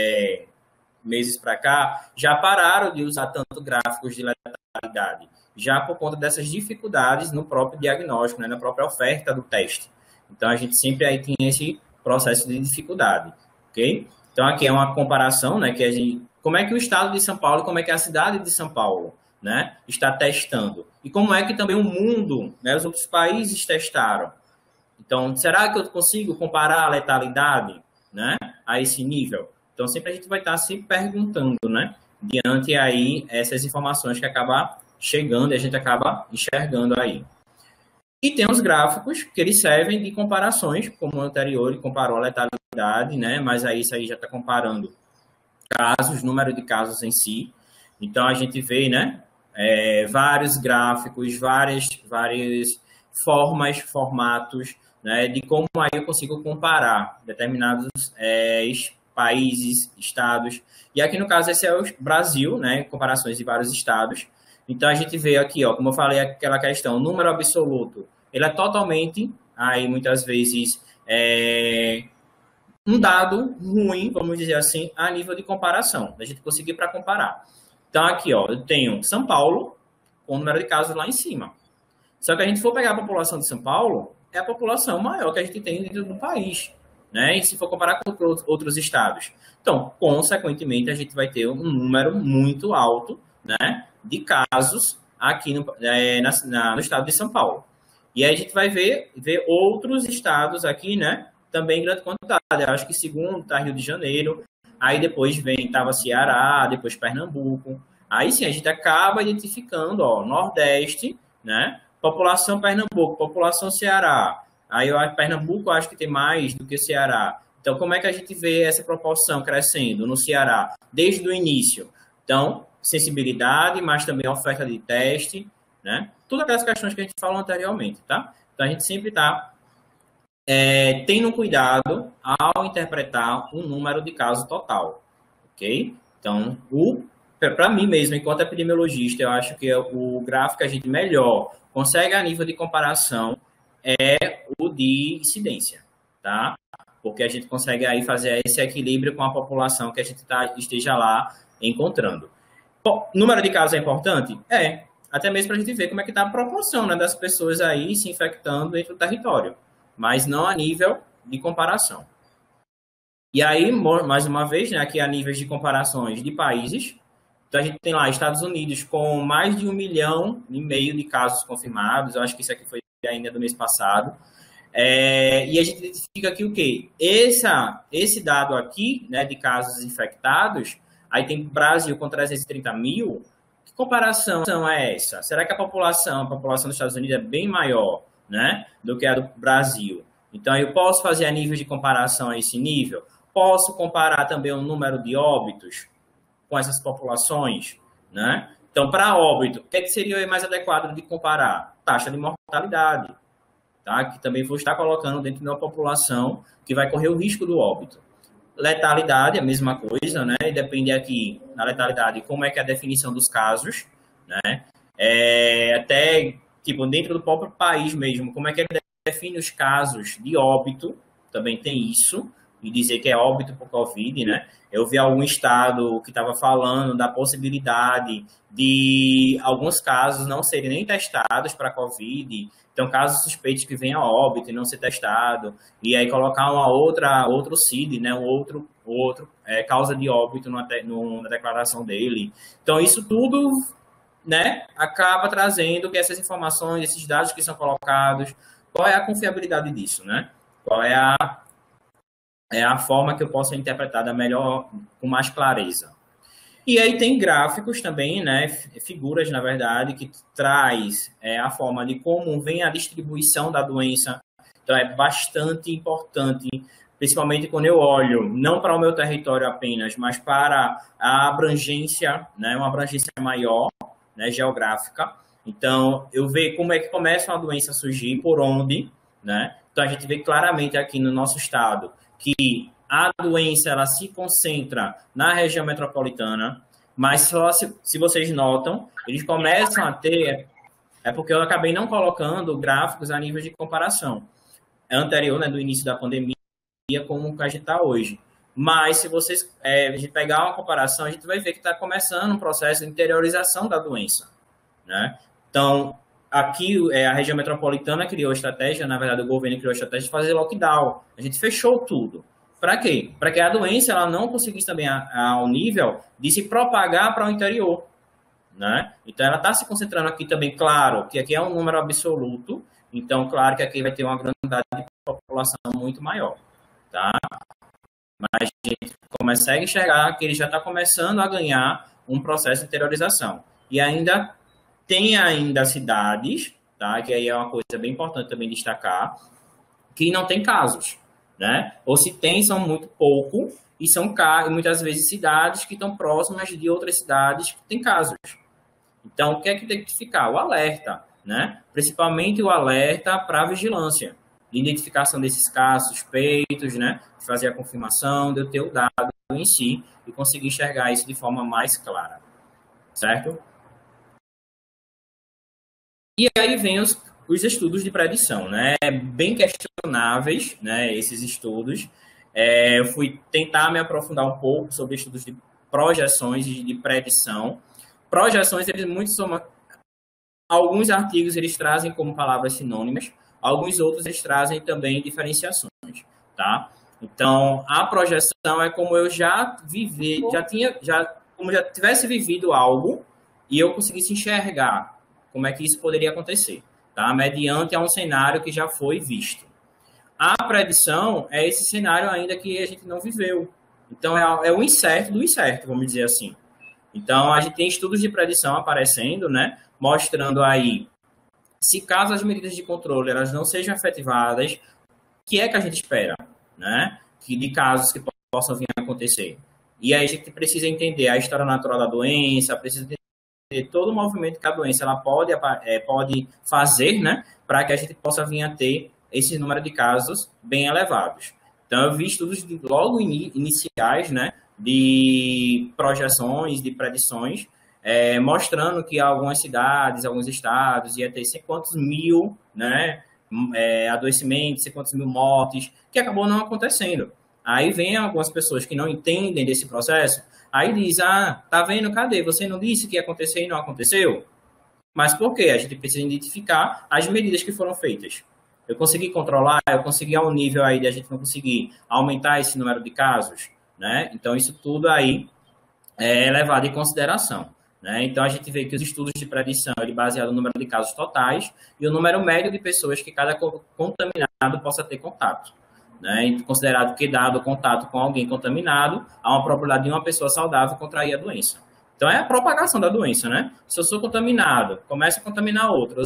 meses para cá, já pararam de usar tanto gráficos de letalidade, já por conta dessas dificuldades no próprio diagnóstico, né, na própria oferta do teste. Então, a gente sempre aí tem esse processo de dificuldade, ok? Então, aqui é uma comparação, né, que a gente, como é que o estado de São Paulo, como é que a cidade de São Paulo, né, está testando. E como é que também o mundo, né, os outros países testaram. Então, será que eu consigo comparar a letalidade, né, a esse nível? Então, sempre a gente vai estar se perguntando, né, diante aí essas informações que acabam chegando e a gente acaba enxergando aí. E tem os gráficos que eles servem de comparações, como o anterior, ele comparou a letalidade, né, mas aí isso aí já está comparando casos, número de casos em si. Então, a gente vê, né, vários gráficos, várias formas, formatos, né, de como aí eu consigo comparar determinados países, estados. E aqui, no caso, esse é o Brasil, né, comparações de vários estados. Então, a gente vê aqui, ó, como eu falei, aquela questão, número absoluto, ele é totalmente, aí, muitas vezes, um dado ruim, vamos dizer assim, a nível de comparação, da gente conseguir para comparar. Então, aqui, ó, eu tenho São Paulo, com o número de casos lá em cima. Só que a gente for pegar a população de São Paulo, é a população maior que a gente tem dentro do país, né? E se for comparar com outros estados. Então, consequentemente, a gente vai ter um número muito alto, né, de casos aqui no estado de São Paulo. E aí a gente vai ver outros estados aqui, né, também em grande quantidade. Eu acho que segundo está Rio de Janeiro, aí depois estava Ceará, depois Pernambuco. Aí sim, a gente acaba identificando, ó, Nordeste, né, população Pernambuco, população Ceará. Aí Pernambuco eu acho que tem mais do que Ceará. Então, como é que a gente vê essa proporção crescendo no Ceará desde o início? Então, sensibilidade, mas também oferta de teste, né? Todas aquelas questões que a gente falou anteriormente, tá? Então, a gente sempre está tendo cuidado ao interpretar um número de caso total, ok? Então, para mim mesmo, enquanto epidemiologista, eu acho que o gráfico que a gente melhor consegue a nível de comparação é o de incidência, tá? Porque a gente consegue aí fazer esse equilíbrio com a população que a gente esteja lá encontrando. Bom, número de casos é importante? Até mesmo para a gente ver como é que está a proporção, né, das pessoas aí se infectando dentro do território, mas não a nível de comparação. E aí, mais uma vez, né, aqui a níveis de comparações de países. Então, a gente tem lá Estados Unidos com mais de 1,5 milhão de casos confirmados. Eu acho que isso aqui foi ainda do mês passado. E a gente identifica aqui o quê? Esse dado aqui, né, de casos infectados, aí tem Brasil com 330 mil. Que comparação é essa? Será que a população dos Estados Unidos é bem maior, né, do que a do Brasil? Então, eu posso fazer a nível de comparação a esse nível? Posso comparar também o número de óbitos com essas populações, né? Então, para óbito, o que seria mais adequado de comparar? Taxa de mortalidade, tá? Que também vou estar colocando dentro de uma população que vai correr o risco do óbito. Letalidade, a mesma coisa, né? E depende aqui, na letalidade, como é que é a definição dos casos, né? Até, tipo, dentro do próprio país mesmo, como é que ele define os casos de óbito, também tem isso, e dizer que é óbito por Covid, né? Eu vi algum estado que estava falando da possibilidade de alguns casos não serem nem testados para Covid, então casos suspeitos que venham a óbito e não ser testado, e aí colocar outro CID, né? Outro causa de óbito na declaração dele. Então isso tudo, né, acaba trazendo que essas informações, esses dados que são colocados, qual é a confiabilidade disso, né? Qual é a forma que eu posso interpretar da melhor, com mais clareza. E aí tem gráficos também, né, figuras, na verdade, que traz a forma de como vem a distribuição da doença. Então, é bastante importante, principalmente quando eu olho, não para o meu território apenas, mas para a abrangência, né, uma abrangência maior, né, geográfica. Então, eu vejo como é que começa a doença a surgir, por onde, né? Então, a gente vê claramente aqui no nosso estado que a doença ela se concentra na região metropolitana, mas só se vocês notam, eles começam a ter... É porque eu acabei não colocando gráficos a nível de comparação. É anterior, né, do início da pandemia, como a gente está hoje. Mas, se vocês a gente pegar uma comparação, a gente vai ver que está começando um processo de interiorização da doença, né? Então, aqui a região metropolitana criou estratégia, na verdade, o governo criou estratégia de fazer lockdown. A gente fechou tudo. Para quê? Para que a doença ela não conseguisse também ao nível de se propagar para o interior, né? Então, ela está se concentrando aqui também, claro, que aqui é um número absoluto, então, claro que aqui vai ter uma grandidade de população muito maior, tá? Mas a gente consegue enxergar que ele já está começando a ganhar um processo de interiorização. E ainda tem cidades, tá? Que aí é uma coisa bem importante também destacar, que não tem casos, né? Ou se tem, são muito pouco, e são muitas vezes cidades que estão próximas de outras cidades que têm casos. Então, o que é que tem que ficar? O alerta, né? Principalmente o alerta para a vigilância, de identificação desses casos suspeitos, né? De fazer a confirmação, de eu ter o dado em si e conseguir enxergar isso de forma mais clara, certo? E aí vem os estudos de predição, né? Bem questionáveis, né? Esses estudos. Eu fui tentar me aprofundar um pouco sobre estudos de projeções e de predição. Projeções, alguns artigos eles trazem como palavras sinônimas, alguns outros eles trazem também diferenciações, tá? Então, a projeção é como eu já vivi, como já tivesse vivido algo e eu conseguisse enxergar como é que isso poderia acontecer, tá? Mediante a um cenário que já foi visto. A predição é esse cenário ainda que a gente não viveu. Então, é o incerto do incerto, vamos dizer assim. Então, a gente tem estudos de predição aparecendo, né? Mostrando aí, se caso as medidas de controle elas não sejam efetivadas, o que é que a gente espera, né? De casos que possam vir a acontecer. E aí a gente precisa entender a história natural da doença, precisa entender todo o movimento que a doença ela pode fazer, né? Para que a gente possa vir a ter esse número de casos bem elevados. Então, eu vi estudos logo iniciais, né? De projeções, de predições, mostrando que algumas cidades, alguns estados ia ter sei quantos mil, né, adoecimentos, sei quantos mil mortes, que acabou não acontecendo. Aí vem algumas pessoas que não entendem desse processo, aí diz, tá vendo, cadê? Você não disse que ia acontecer e não aconteceu? Mas por quê? A gente precisa identificar as medidas que foram feitas. Eu consegui controlar, eu consegui ao nível aí de a gente não conseguir aumentar esse número de casos, né? Então, isso tudo aí é levado em consideração, né? Então, a gente vê que os estudos de predição, ele baseado no número de casos totais e o número médio de pessoas que cada contaminado possa ter contato, né? E considerado que dado contato com alguém contaminado, há uma probabilidade de uma pessoa saudável contrair a doença. Então, é a propagação da doença, né? Se eu sou contaminado, começo a contaminar outros,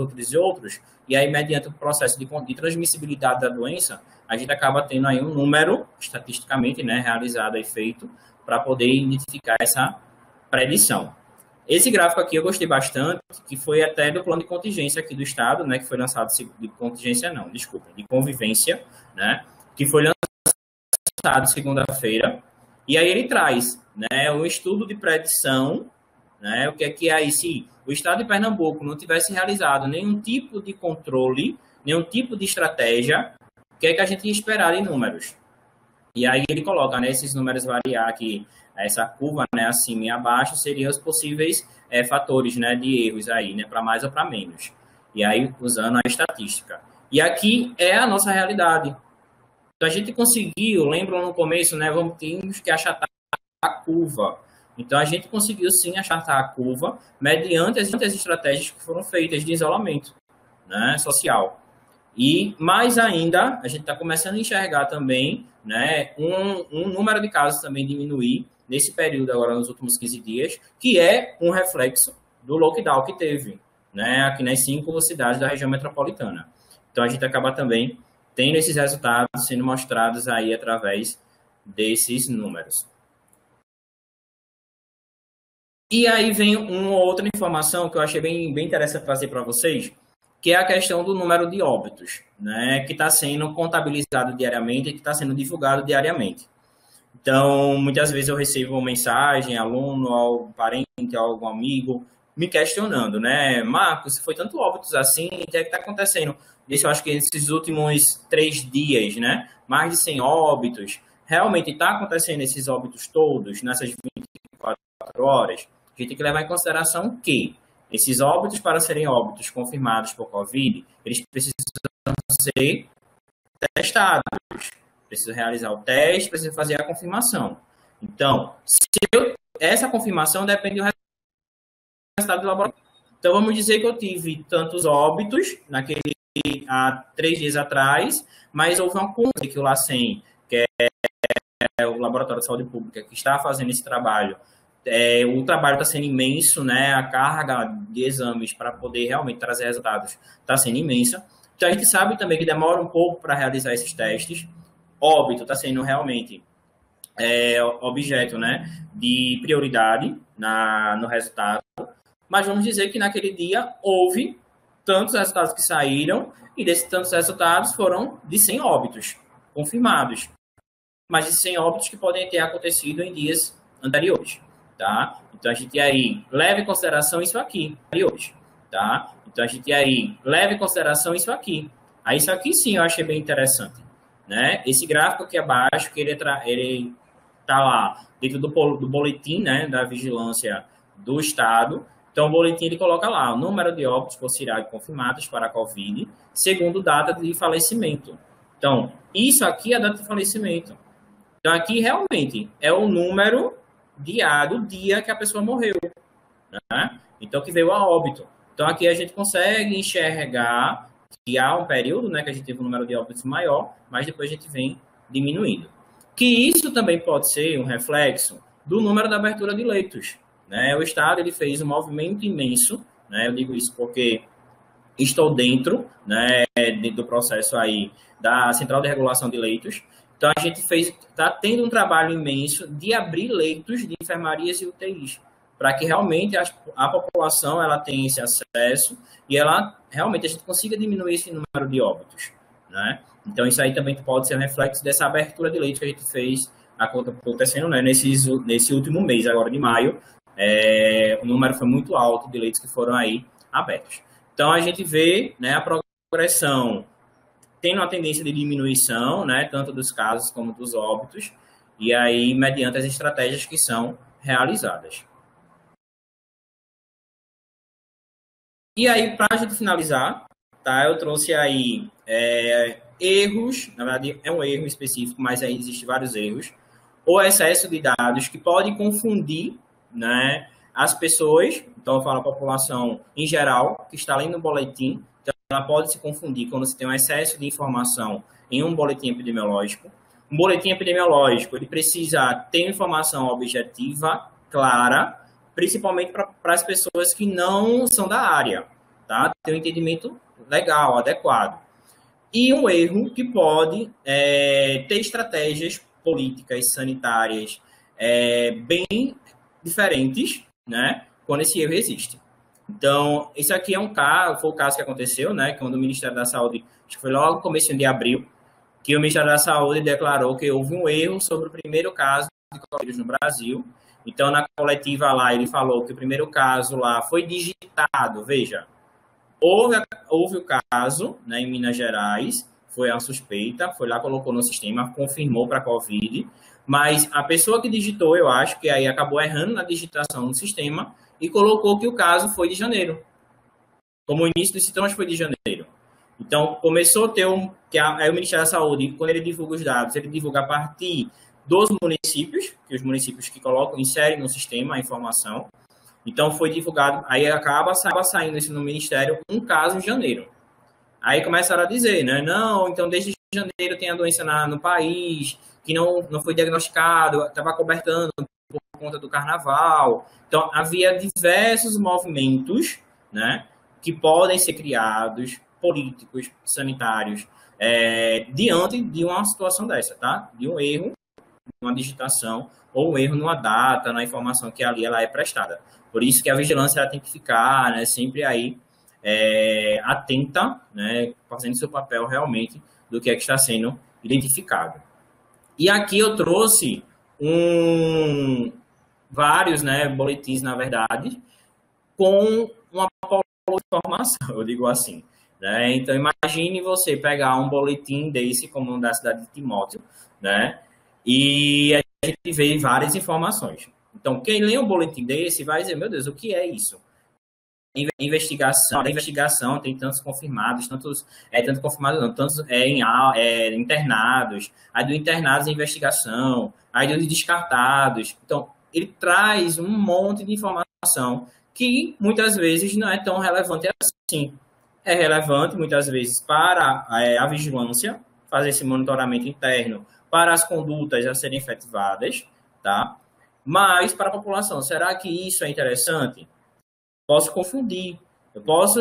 e aí, mediante o processo de transmissibilidade da doença, a gente acaba tendo aí um número, estatisticamente, né, realizado e feito, para poder identificar essa predição. Esse gráfico aqui eu gostei bastante, que foi até do plano de contingência aqui do Estado, né, que foi lançado, de contingência não, desculpa, de convivência, né, que foi lançado segunda-feira, e aí ele traz, né, um estudo de predição, né, o que é aí, se o Estado de Pernambuco não tivesse realizado nenhum tipo de controle, nenhum tipo de estratégia, o que é que a gente ia esperar em números? E aí ele coloca, né, esses números variar aqui, essa curva, né, acima e abaixo, seriam os possíveis fatores, né, de erros aí, né, para mais ou para menos. E aí, usando a estatística. E aqui é a nossa realidade. Então, a gente conseguiu, lembram no começo, né, temos que achatar a curva. Então, a gente conseguiu, sim, achatar a curva mediante as estratégias que foram feitas de isolamento, né, social. E, mais ainda, a gente está começando a enxergar também, né, um número de casos também diminuir nesse período agora, nos últimos 15 dias, que é um reflexo do lockdown que teve, né, aqui nas 5 cidades da região metropolitana. Então, a gente acaba também tendo esses resultados sendo mostrados aí através desses números. E aí vem uma outra informação que eu achei bem interessante trazer para vocês, que é a questão do número de óbitos, né, que está sendo contabilizado diariamente e que está sendo divulgado diariamente. Então, muitas vezes eu recebo uma mensagem, aluno, algum parente, algum amigo, me questionando, né, Marcos, se foi tanto óbitos assim, o que é que está acontecendo? Isso eu acho que nesses últimos 3 dias, né, mais de 100 óbitos, realmente está acontecendo esses óbitos todos nessas 24 horas? A gente tem que levar em consideração que esses óbitos, para serem óbitos confirmados por Covid, eles precisam ser testados. Precisam realizar o teste, precisam fazer a confirmação. Então, essa confirmação depende do resultado do laboratório. Então, vamos dizer que eu tive tantos óbitos há 3 dias atrás, mas houve uma conta que o LACEN, que é o Laboratório de Saúde Pública, que está fazendo esse trabalho, o trabalho está sendo imenso, né? A carga de exames para poder realmente trazer resultados está sendo imensa. Então, a gente sabe também que demora um pouco para realizar esses testes. Óbito está sendo realmente objeto, né, de prioridade no resultado. Mas vamos dizer que naquele dia houve tantos resultados que saíram e desses tantos resultados foram de 100 óbitos confirmados. Mas de 100 óbitos que podem ter acontecido em dias anteriores. Tá? Então, a gente aí leva em consideração isso aqui, hoje, tá? Então, a gente aí leva em consideração isso aqui. Aí, isso aqui, sim, eu achei bem interessante, né? Esse gráfico aqui abaixo, que ele tá lá dentro do boletim, né, da vigilância do Estado. Então, o boletim, ele coloca lá o número de óbitos por cirade confirmados para a Covid, segundo data de falecimento. Então, isso aqui é a data de falecimento. Então, aqui, realmente, é o número do dia que a pessoa morreu, né? Então, que veio a óbito. Então, aqui a gente consegue enxergar que há um período, né, que a gente teve um número de óbitos maior, mas depois a gente vem diminuindo. Que isso também pode ser um reflexo do número da abertura de leitos, né? O Estado, ele fez um movimento imenso, né? Eu digo isso porque estou dentro, né, do processo aí da Central de Regulação de Leitos. Então, a gente está tendo um trabalho imenso de abrir leitos de enfermarias e UTIs, para que realmente a população ela tenha esse acesso e ela realmente a gente consiga diminuir esse número de óbitos, né? Então, isso aí também pode ser um reflexo dessa abertura de leitos que a gente fez acontecendo, né, nesse último mês, agora de maio. O número foi muito alto de leitos que foram aí abertos. Então, a gente vê, né, a progressão tendo uma tendência de diminuição, né, tanto dos casos como dos óbitos, e aí mediante as estratégias que são realizadas. E aí, para a gente finalizar, tá, eu trouxe aí erros, na verdade é um erro específico, mas aí existem vários erros, o excesso de dados que pode confundir, né, as pessoas, então eu falo a população em geral, que está lendo o boletim, ela pode se confundir quando você tem um excesso de informação em um boletim epidemiológico. Um boletim epidemiológico, ele precisa ter informação objetiva, clara, principalmente para as pessoas que não são da área, tá? Ter um entendimento legal, adequado. E um erro que pode ter estratégias políticas, sanitárias, bem diferentes, né? Quando esse erro existe. Então, isso aqui foi o caso que aconteceu, né? Quando o Ministério da Saúde, acho que foi logo no começo de abril, que o Ministério da Saúde declarou que houve um erro sobre o primeiro caso de coronavírus no Brasil. Então, na coletiva lá, ele falou que o primeiro caso lá foi digitado. Veja, houve o caso, né, em Minas Gerais, foi uma suspeita, foi lá, colocou no sistema, confirmou para a Covid, mas a pessoa que digitou, eu acho que aí acabou errando na digitação no sistema e colocou que o caso foi de janeiro. Como o início dos sintomas foi de janeiro. Então, começou a ter aí o Ministério da Saúde, quando ele divulga os dados, ele divulga a partir dos municípios, que os municípios que colocam, inserem no sistema a informação. Então, foi divulgado, aí acaba saindo isso no Ministério, um caso em janeiro. Aí começaram a dizer, né? Não, então desde janeiro tem a doença no país, que não foi diagnosticado, estava cobertando por conta do carnaval. Então, havia diversos movimentos, né, que podem ser criados, políticos, sanitários, diante de uma situação dessa, tá? De um erro, uma digitação, ou um erro numa data, na informação que ali ela é prestada. Por isso que a vigilância ela tem que ficar, né, sempre aí atenta, né, fazendo seu papel realmente do que é que está sendo identificado. E aqui eu trouxe vários, né, boletins, na verdade, com uma informação, eu digo assim. Né? Então, imagine você pegar um boletim desse, como o da cidade de Timóteo, né? E a gente vê várias informações. Então, quem lê um boletim desse vai dizer, meu Deus, o que é isso? Investigação tem tantos confirmados, tantos internados, aí do internados em investigação, aí dos descartados. Então, ele traz um monte de informação que muitas vezes não é tão relevante assim. É relevante muitas vezes para a vigilância, fazer esse monitoramento interno para as condutas a serem efetivadas, tá? Mas para a população, será que isso é interessante? Posso confundir. Eu posso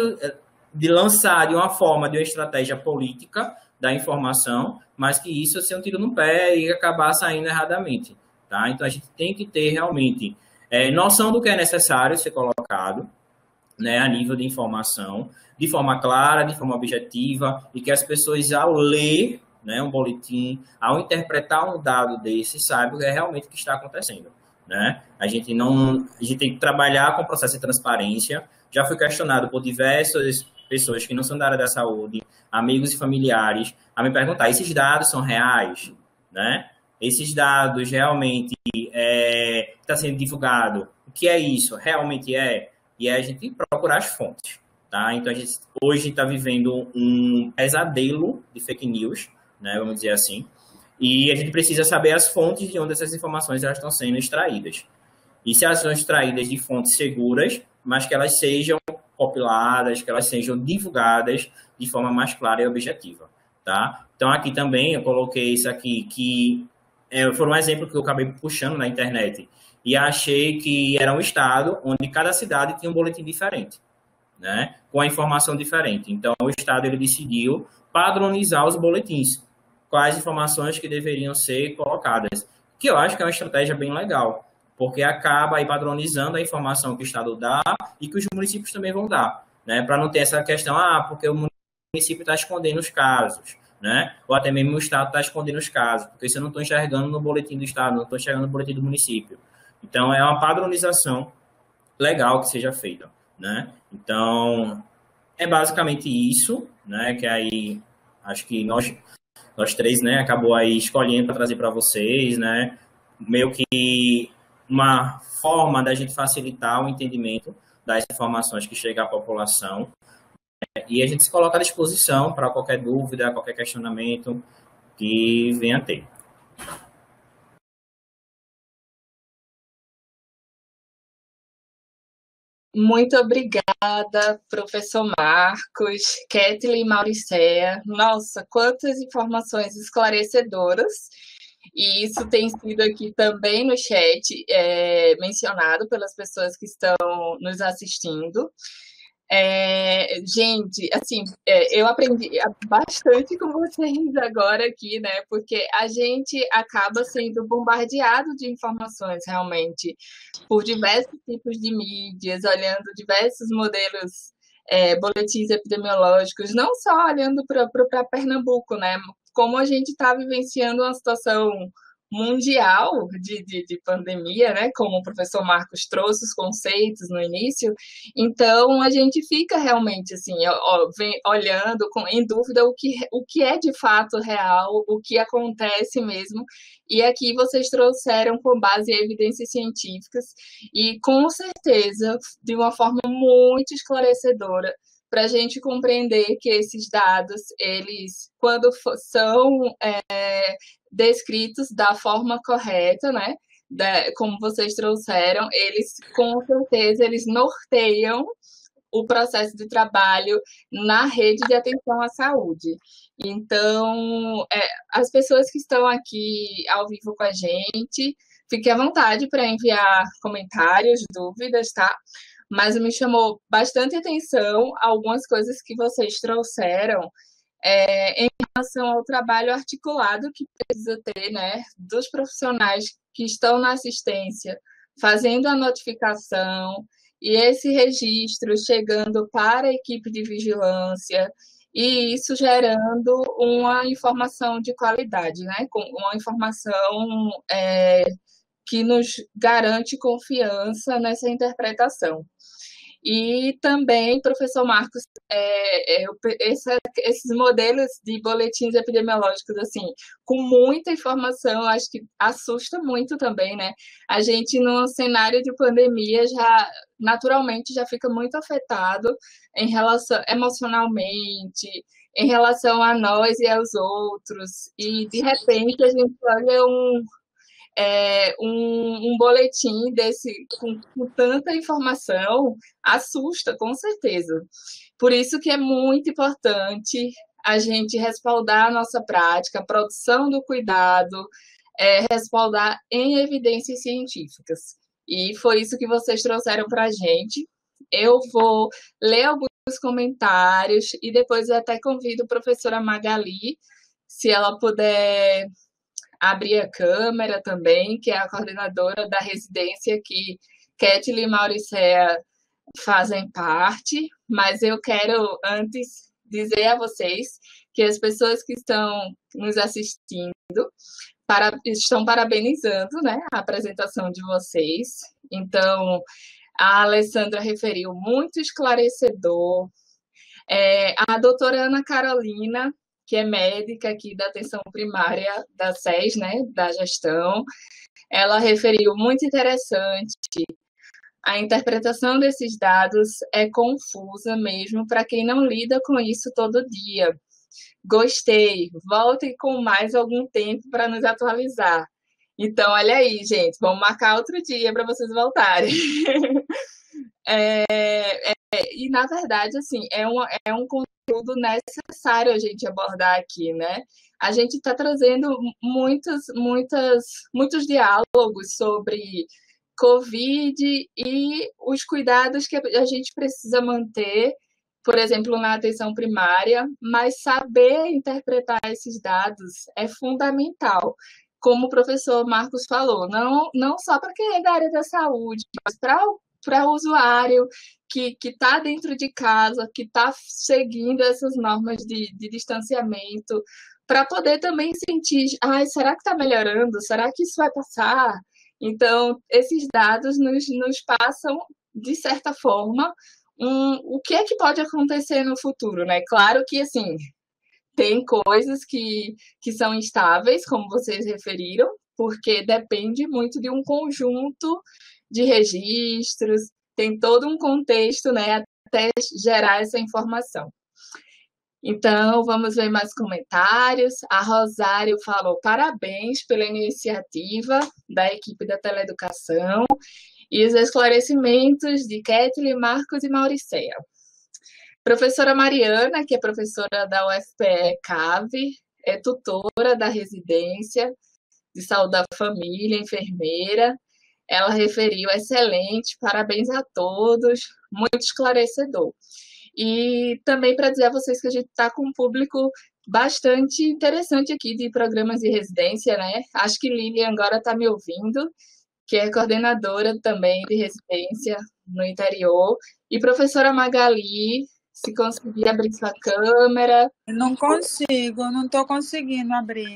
lançar de uma forma, de uma estratégia política da informação, mas que isso seja um tiro no pé e acabar saindo erradamente. Tá? Então, a gente tem que ter realmente noção do que é necessário ser colocado, né, a nível de informação, de forma clara, de forma objetiva, e que as pessoas, ao ler, né, um boletim, ao interpretar um dado desse, saibam o que é realmente o que está acontecendo. Né? A gente tem que trabalhar com o processo de transparência. Já fui questionado por diversas pessoas que não são da área da saúde, amigos e familiares, a me perguntar, esses dados são reais? Né? Esses dados realmente está sendo divulgado? O que é isso? Realmente é? E aí a gente tem que procurar as fontes. Tá? Então, a gente hoje está vivendo um pesadelo de fake news, né? Vamos dizer assim. E a gente precisa saber as fontes de onde essas informações elas estão sendo extraídas. E se elas são extraídas de fontes seguras, mas que elas sejam compiladas, que elas sejam divulgadas de forma mais clara e objetiva. Tá? Então, aqui também eu coloquei isso aqui, que foi um exemplo que eu acabei puxando na internet. E achei que era um estado onde cada cidade tinha um boletim diferente, né? Com a informação diferente. Então, o estado ele decidiu padronizar os boletins, quais informações que deveriam ser colocadas, que eu acho que é uma estratégia bem legal, porque acaba aí padronizando a informação que o Estado dá e que os municípios também vão dar, né? Para não ter essa questão, porque o município está escondendo os casos, né? Ou até mesmo o Estado está escondendo os casos, porque isso eu não estou enxergando no boletim do Estado, não estou enxergando no boletim do município. Então, é uma padronização legal que seja feita, né? Então, é basicamente isso, né? Que aí, acho que nós três, né, acabou aí escolhendo para trazer para vocês, né, meio que uma forma da gente facilitar o entendimento das informações que chegam à população, né, e a gente se coloca à disposição para qualquer dúvida, qualquer questionamento que venha a ter. Muito obrigada, professor Marcos, Kathleen e Mauricéia. Nossa, quantas informações esclarecedoras. E isso tem sido aqui também no chat mencionado pelas pessoas que estão nos assistindo. Gente, assim, eu aprendi bastante com vocês agora aqui, né? Porque a gente acaba sendo bombardeado de informações, realmente, por diversos tipos de mídias, olhando diversos modelos, boletins epidemiológicos, não só olhando para Pernambuco, né? Como a gente está vivenciando uma situação mundial de pandemia, né? Como o professor Marcos trouxe os conceitos no início. Então, a gente fica realmente assim, olhando em dúvida o que é de fato real, o que acontece mesmo. E aqui vocês trouxeram com base em evidências científicas e, com certeza, de uma forma muito esclarecedora, para a gente compreender que esses dados, eles, quando são descritos da forma correta, né, como vocês trouxeram, eles, com certeza, eles norteiam o processo de trabalho na rede de atenção à saúde. Então, as pessoas que estão aqui ao vivo com a gente, fiquem à vontade para enviar comentários, dúvidas, tá? Mas me chamou bastante atenção algumas coisas que vocês trouxeram em relação ao trabalho articulado que precisa ter, né, dos profissionais que estão na assistência, fazendo a notificação e esse registro chegando para a equipe de vigilância e isso gerando uma informação de qualidade, né, uma informação que nos garante confiança nessa interpretação. E também, professor Marcos, esses modelos de boletins epidemiológicos, assim, com muita informação, acho que assusta muito também, né? A gente, num cenário de pandemia, naturalmente já fica muito afetado em relação, emocionalmente, em relação a nós e aos outros. E, de repente, a gente olha um boletim desse com tanta informação assusta, com certeza. Por isso que é muito importante a gente respaldar a nossa prática, a produção do cuidado, respaldar em evidências científicas. E foi isso que vocês trouxeram para a gente. Eu vou ler alguns comentários e depois eu até convido a professora Magali, se ela puder abrir a câmera também, que é a coordenadora da residência que Kathleen e Mauricéia fazem parte, mas eu quero antes dizer a vocês que as pessoas que estão nos assistindo estão parabenizando, né, a apresentação de vocês. Então, a Alessandra referiu muito esclarecedor. A doutora Ana Carolina, que é médica aqui da atenção primária da SES, né, da gestão, ela referiu muito interessante. A interpretação desses dados é confusa mesmo para quem não lida com isso todo dia. Gostei, voltem com mais algum tempo para nos atualizar. Então, olha aí, gente, vamos marcar outro dia para vocês voltarem. E, na verdade, assim, é um conteúdo necessário a gente abordar aqui, né? A gente está trazendo muitos diálogos sobre Covid e os cuidados que a gente precisa manter, por exemplo, na atenção primária, mas saber interpretar esses dados é fundamental. Como o professor Marcos falou, não só para quem é da área da saúde, mas para o usuário que está dentro de casa, que está seguindo essas normas de distanciamento, para poder também sentir, será que está melhorando? Será que isso vai passar? Então, esses dados nos passam, de certa forma, o que é que pode acontecer no futuro, né? Claro que, assim, tem coisas que são instáveis, como vocês referiram, porque depende muito de um conjunto de registros, tem todo um contexto, né, até gerar essa informação. Então, vamos ver mais comentários. A Rosário falou parabéns pela iniciativa da equipe da teleeducação e os esclarecimentos de Kathleen, Marcos e Mauricéia. Professora Mariana, que é professora da UFPE CAVE, é tutora da residência de saúde da família, enfermeira. Ela referiu, excelente, parabéns a todos, muito esclarecedor. E também para dizer a vocês que a gente está com um público bastante interessante aqui de programas de residência, né? Acho que Lilian agora está me ouvindo, que é coordenadora também de residência no interior. E professora Magali, se conseguir abrir sua câmera. Não consigo, não estou conseguindo abrir.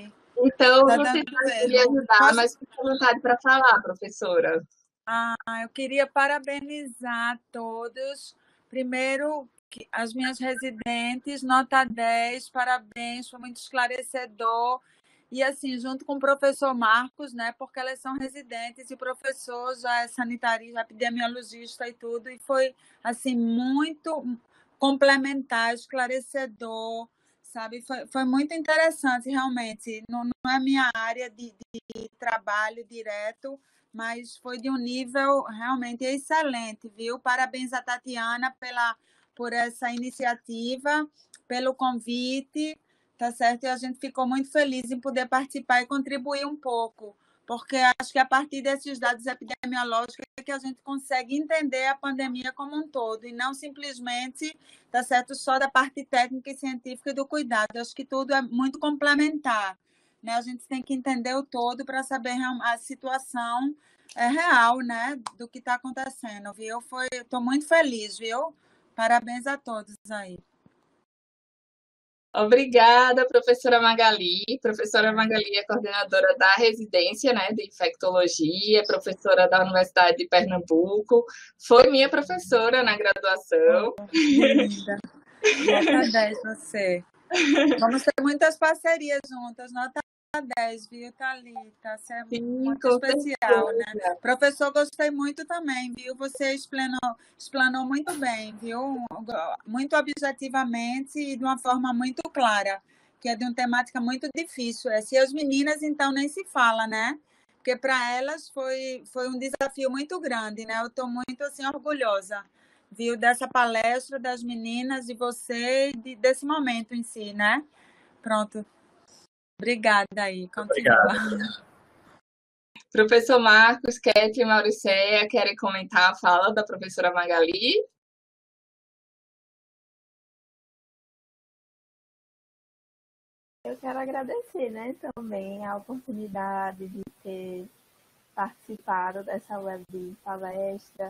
Então, Tá você dando pode me certo. ajudar, mas fique à vontade para falar, professora. Eu queria parabenizar todos. Primeiro, as minhas residentes, nota 10, parabéns, foi muito esclarecedor. E assim, junto com o professor Marcos, né, porque elas são residentes e o professor já é sanitarista, epidemiologista e tudo, e foi assim muito complementar, esclarecedor, sabe? Foi muito interessante, realmente. Não é minha área de trabalho direto, mas foi de um nível realmente excelente, viu? Parabéns a Tatiana por essa iniciativa, pelo convite, tá certo? E a gente ficou muito feliz em poder participar e contribuir um pouco, porque acho que a partir desses dados epidemiológicos é que a gente consegue entender a pandemia como um todo, e não simplesmente, tá certo, só da parte técnica e científica e do cuidado. Acho que tudo é muito complementar, né? A gente tem que entender o todo para saber a situação real, né, do que está acontecendo, viu? Estou muito feliz, viu? Parabéns a todos aí. Obrigada, professora Magali. Professora Magali é coordenadora da residência, né, de infectologia, professora da Universidade de Pernambuco. Foi minha professora na graduação. Linda. Nota 10 você. Vamos ter muitas parcerias juntas. Nota 10, viu, Thalita? Isso é muito especial, né? Professor, gostei muito também, viu? Você explanou muito bem, viu? Muito objetivamente e de uma forma muito clara, que é de uma temática muito difícil. Se as meninas, então, nem se fala, né? Porque para elas foi um desafio muito grande, né? Eu estou muito, assim, orgulhosa, viu? Dessa palestra das meninas, de você e desse momento em si, né? Pronto. Obrigada aí, continua. Obrigado. Professor Marcos, Kathleen e Mauricéia, querem comentar a fala da professora Magali? Eu quero agradecer, né, também a oportunidade de ter participado dessa web palestra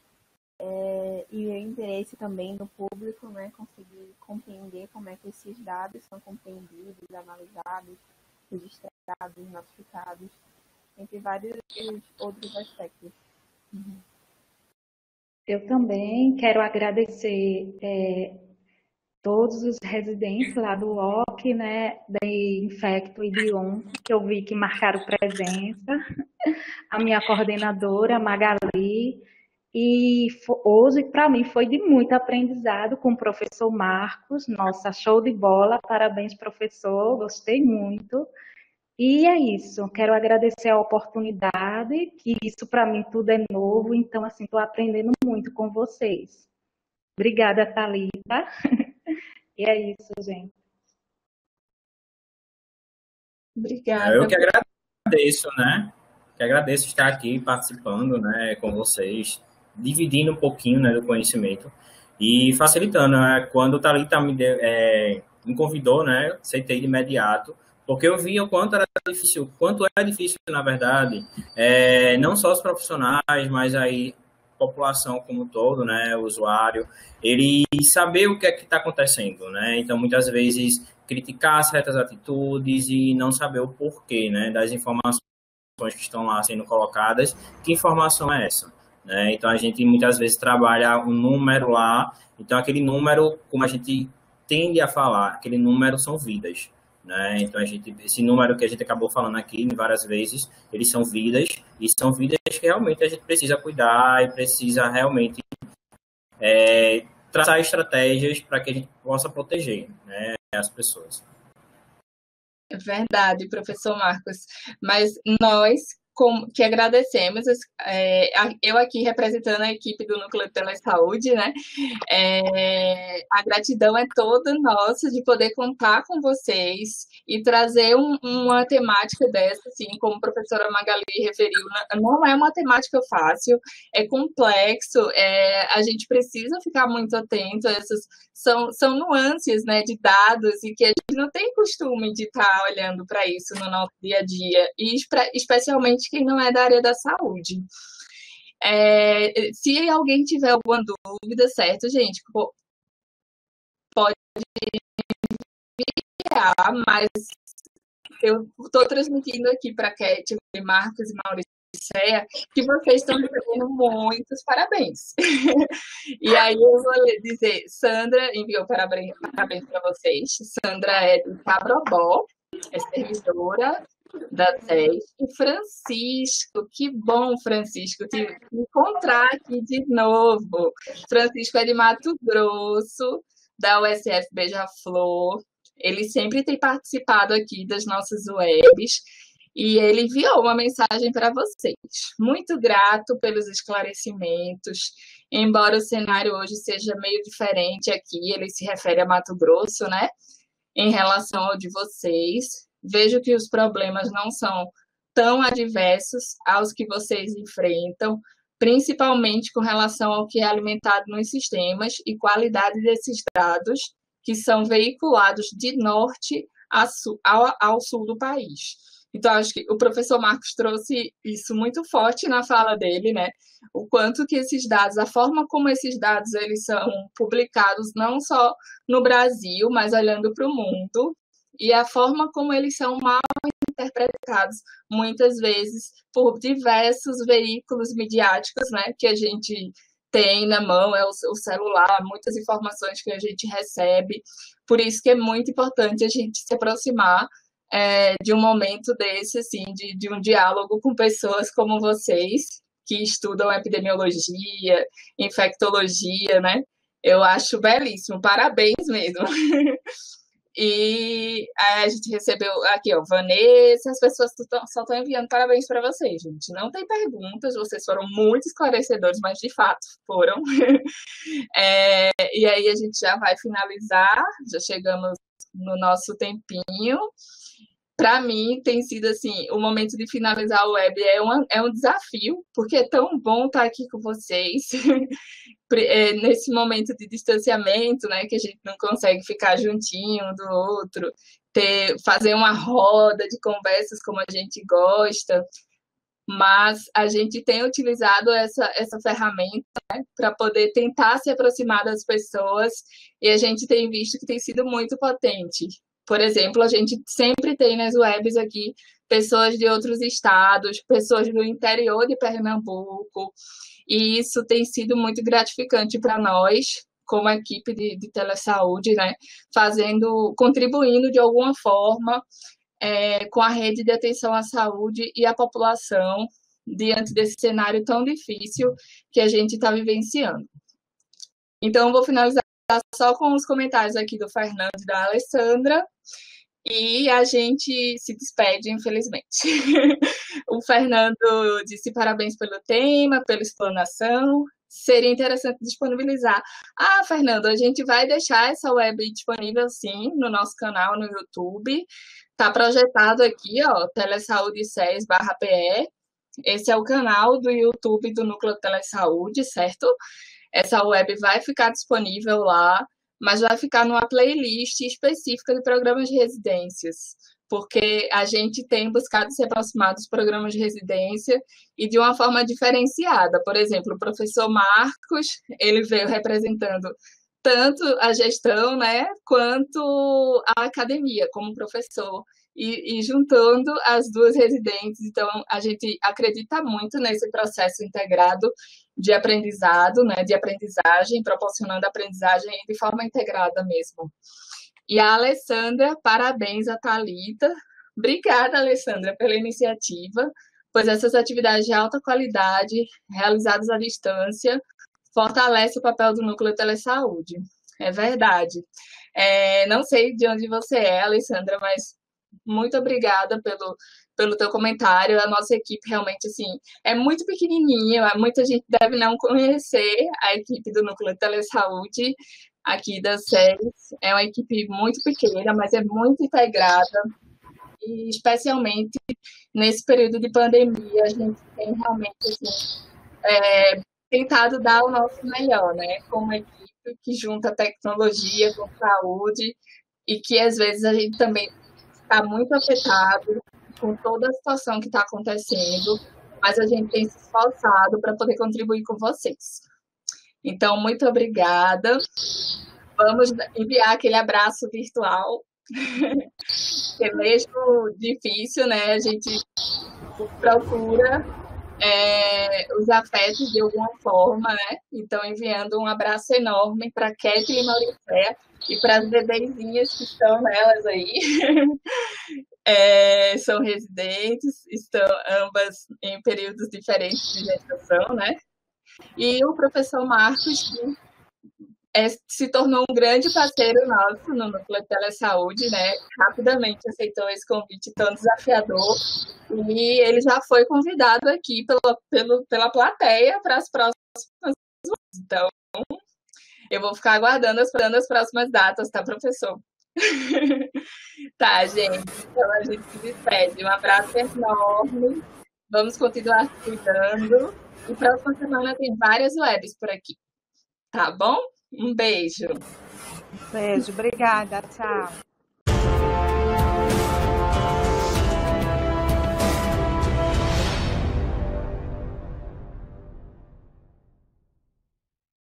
e o interesse também do público, né, conseguir compreender como é que esses dados são compreendidos, analisados, registrados, notificados, entre vários outros aspectos. Eu também quero agradecer todos os residentes lá do OC, né, de Infecto e de ON, que eu vi que marcaram presença, a minha coordenadora, Magali, e hoje, para mim, foi de muito aprendizado com o professor Marcos. Nossa, show de bola, parabéns, professor, gostei muito. E é isso, quero agradecer a oportunidade, que isso para mim tudo é novo, então, assim, estou aprendendo muito com vocês. Obrigada, Thalita. E é isso, gente. Obrigada. Eu que agradeço, né? Que agradeço estar aqui participando, né, com vocês, dividindo um pouquinho, né, do conhecimento e facilitando, né? Quando o Thalita me convidou, né, aceitei de imediato, porque eu vi o quanto era difícil, quanto é difícil, na verdade, não só os profissionais, mas aí a população como um todo, né, o usuário, ele saber o que é que está acontecendo, né? Então, muitas vezes, criticar certas atitudes e não saber o porquê, né, das informações que estão lá sendo colocadas, que informação é essa? Né? Então, a gente muitas vezes trabalha um número lá, então aquele número, como a gente tende a falar, aquele número são vidas. Né? Então, esse número que a gente acabou falando aqui várias vezes, eles são vidas, e são vidas que realmente a gente precisa cuidar e precisa realmente traçar estratégias para que a gente possa proteger, né, as pessoas. É verdade, professor Marcos. Mas nós que agradecemos, eu aqui representando a equipe do Núcleo de Telesaúde, né? A gratidão é toda nossa de poder contar com vocês e trazer uma temática dessa, assim, como a professora Magali referiu, não é uma temática fácil, é complexo, a gente precisa ficar muito atento a essas, são nuances, né, de dados e que a gente não tem costume de estar olhando para isso no nosso dia a dia, e especialmente quem não é da área da saúde. Se alguém tiver alguma dúvida, certo, gente, pode enviar, mas eu estou transmitindo aqui para Kathleen, Marcos e Mauricéia que vocês estão recebendo muitos parabéns. E aí eu vou dizer, Sandra enviou parabéns para vocês. Sandra é de Cabrobó, é servidora da SES. E Francisco, que bom, Francisco, te encontrar aqui de novo. Francisco é de Mato Grosso, da USF Beija-Flor. Ele sempre tem participado aqui das nossas webs e ele enviou uma mensagem para vocês. Muito grato pelos esclarecimentos. Embora o cenário hoje seja meio diferente aqui, ele se refere a Mato Grosso, né? Em relação ao de vocês. Vejo que os problemas não são tão adversos aos que vocês enfrentam, principalmente com relação ao que é alimentado nos sistemas e qualidade desses dados que são veiculados de norte ao sul do país. Então, acho que o professor Marcos trouxe isso muito forte na fala dele, né? O quanto que esses dados, a forma como esses dados eles são publicados não só no Brasil, mas olhando para o mundo, e a forma como eles são mal interpretados, muitas vezes, por diversos veículos midiáticos, né? Que a gente tem na mão, é o celular, muitas informações que a gente recebe. Por isso que é muito importante a gente se aproximar de um momento desse, assim, de um diálogo com pessoas como vocês, que estudam epidemiologia, infectologia, né? Eu acho belíssimo, parabéns mesmo. E a gente recebeu aqui, ó, Vanessa, as pessoas só estão enviando parabéns para vocês, gente. Não tem perguntas, vocês foram muito esclarecedores, mas de fato foram. E aí a gente já vai finalizar, já chegamos no nosso tempinho. Para mim, tem sido assim, o momento de finalizar o web é um desafio, porque é tão bom estar aqui com vocês, nesse momento de distanciamento, né, que a gente não consegue ficar juntinho um do outro, fazer uma roda de conversas como a gente gosta, mas a gente tem utilizado essa ferramenta, né, para poder tentar se aproximar das pessoas, e a gente tem visto que tem sido muito potente. Por exemplo, a gente sempre tem nas webs aqui pessoas de outros estados, pessoas do interior de Pernambuco, e isso tem sido muito gratificante para nós, como equipe de telesaúde, né? Contribuindo de alguma forma com a rede de atenção à saúde e à população diante desse cenário tão difícil que a gente está vivenciando. Então, eu vou finalizar só com os comentários aqui do Fernando e da Alessandra, e a gente se despede, infelizmente. O Fernando disse parabéns pelo tema, pela explanação. Seria interessante disponibilizar. Fernando, a gente vai deixar essa web disponível, sim, no nosso canal no YouTube. Está projetado aqui, ó, Telesaúde SES/PE. Esse é o canal do YouTube do Núcleo Telesaúde, certo? Essa web vai ficar disponível lá, mas vai ficar numa playlist específica de programas de residências, porque a gente tem buscado se aproximar dos programas de residência e de uma forma diferenciada. Por exemplo, o professor Marcos, ele veio representando tanto a gestão, né, quanto a academia como professor, e juntando as duas residentes. Então, a gente acredita muito nesse processo integrado de aprendizado, né, de aprendizagem, proporcionando aprendizagem de forma integrada mesmo. E a Alessandra, parabéns a Thalita. Obrigada, Alessandra, pela iniciativa, pois essas atividades de alta qualidade, realizadas à distância, fortalecem o papel do Núcleo Telesaúde. É verdade. Não sei de onde você é, Alessandra, mas muito obrigada pelo teu comentário. A nossa equipe realmente, assim, é muito pequenininha, muita gente deve não conhecer a equipe do Núcleo Telesaúde aqui da SES. É uma equipe muito pequena, mas é muito integrada, e especialmente nesse período de pandemia, a gente tem realmente, assim, tentado dar o nosso melhor, né, como equipe que junta tecnologia com saúde, e que às vezes a gente também está muito afetado com toda a situação que está acontecendo, mas a gente tem se esforçado para poder contribuir com vocês. Então, muito obrigada. Vamos enviar aquele abraço virtual É mesmo difícil, né? A gente procura os afetos de alguma forma, né? Então, enviando um abraço enorme para Kathleen Mauricéia e para as bebezinhas que estão nelas aí. São residentes, estão ambas em períodos diferentes de gestação, né? E o professor Marcos, que se tornou um grande parceiro nosso no Núcleo Telesaúde, né? Rapidamente aceitou esse convite tão desafiador e ele já foi convidado aqui pela plateia para as próximas. Então, eu vou ficar aguardando as próximas datas, tá, professor? Tá, gente. Então a gente se despede. Um abraço enorme. Vamos continuar se cuidando. E próxima semana tem várias webs por aqui. Tá bom? Um beijo. Beijo, obrigada, tchau.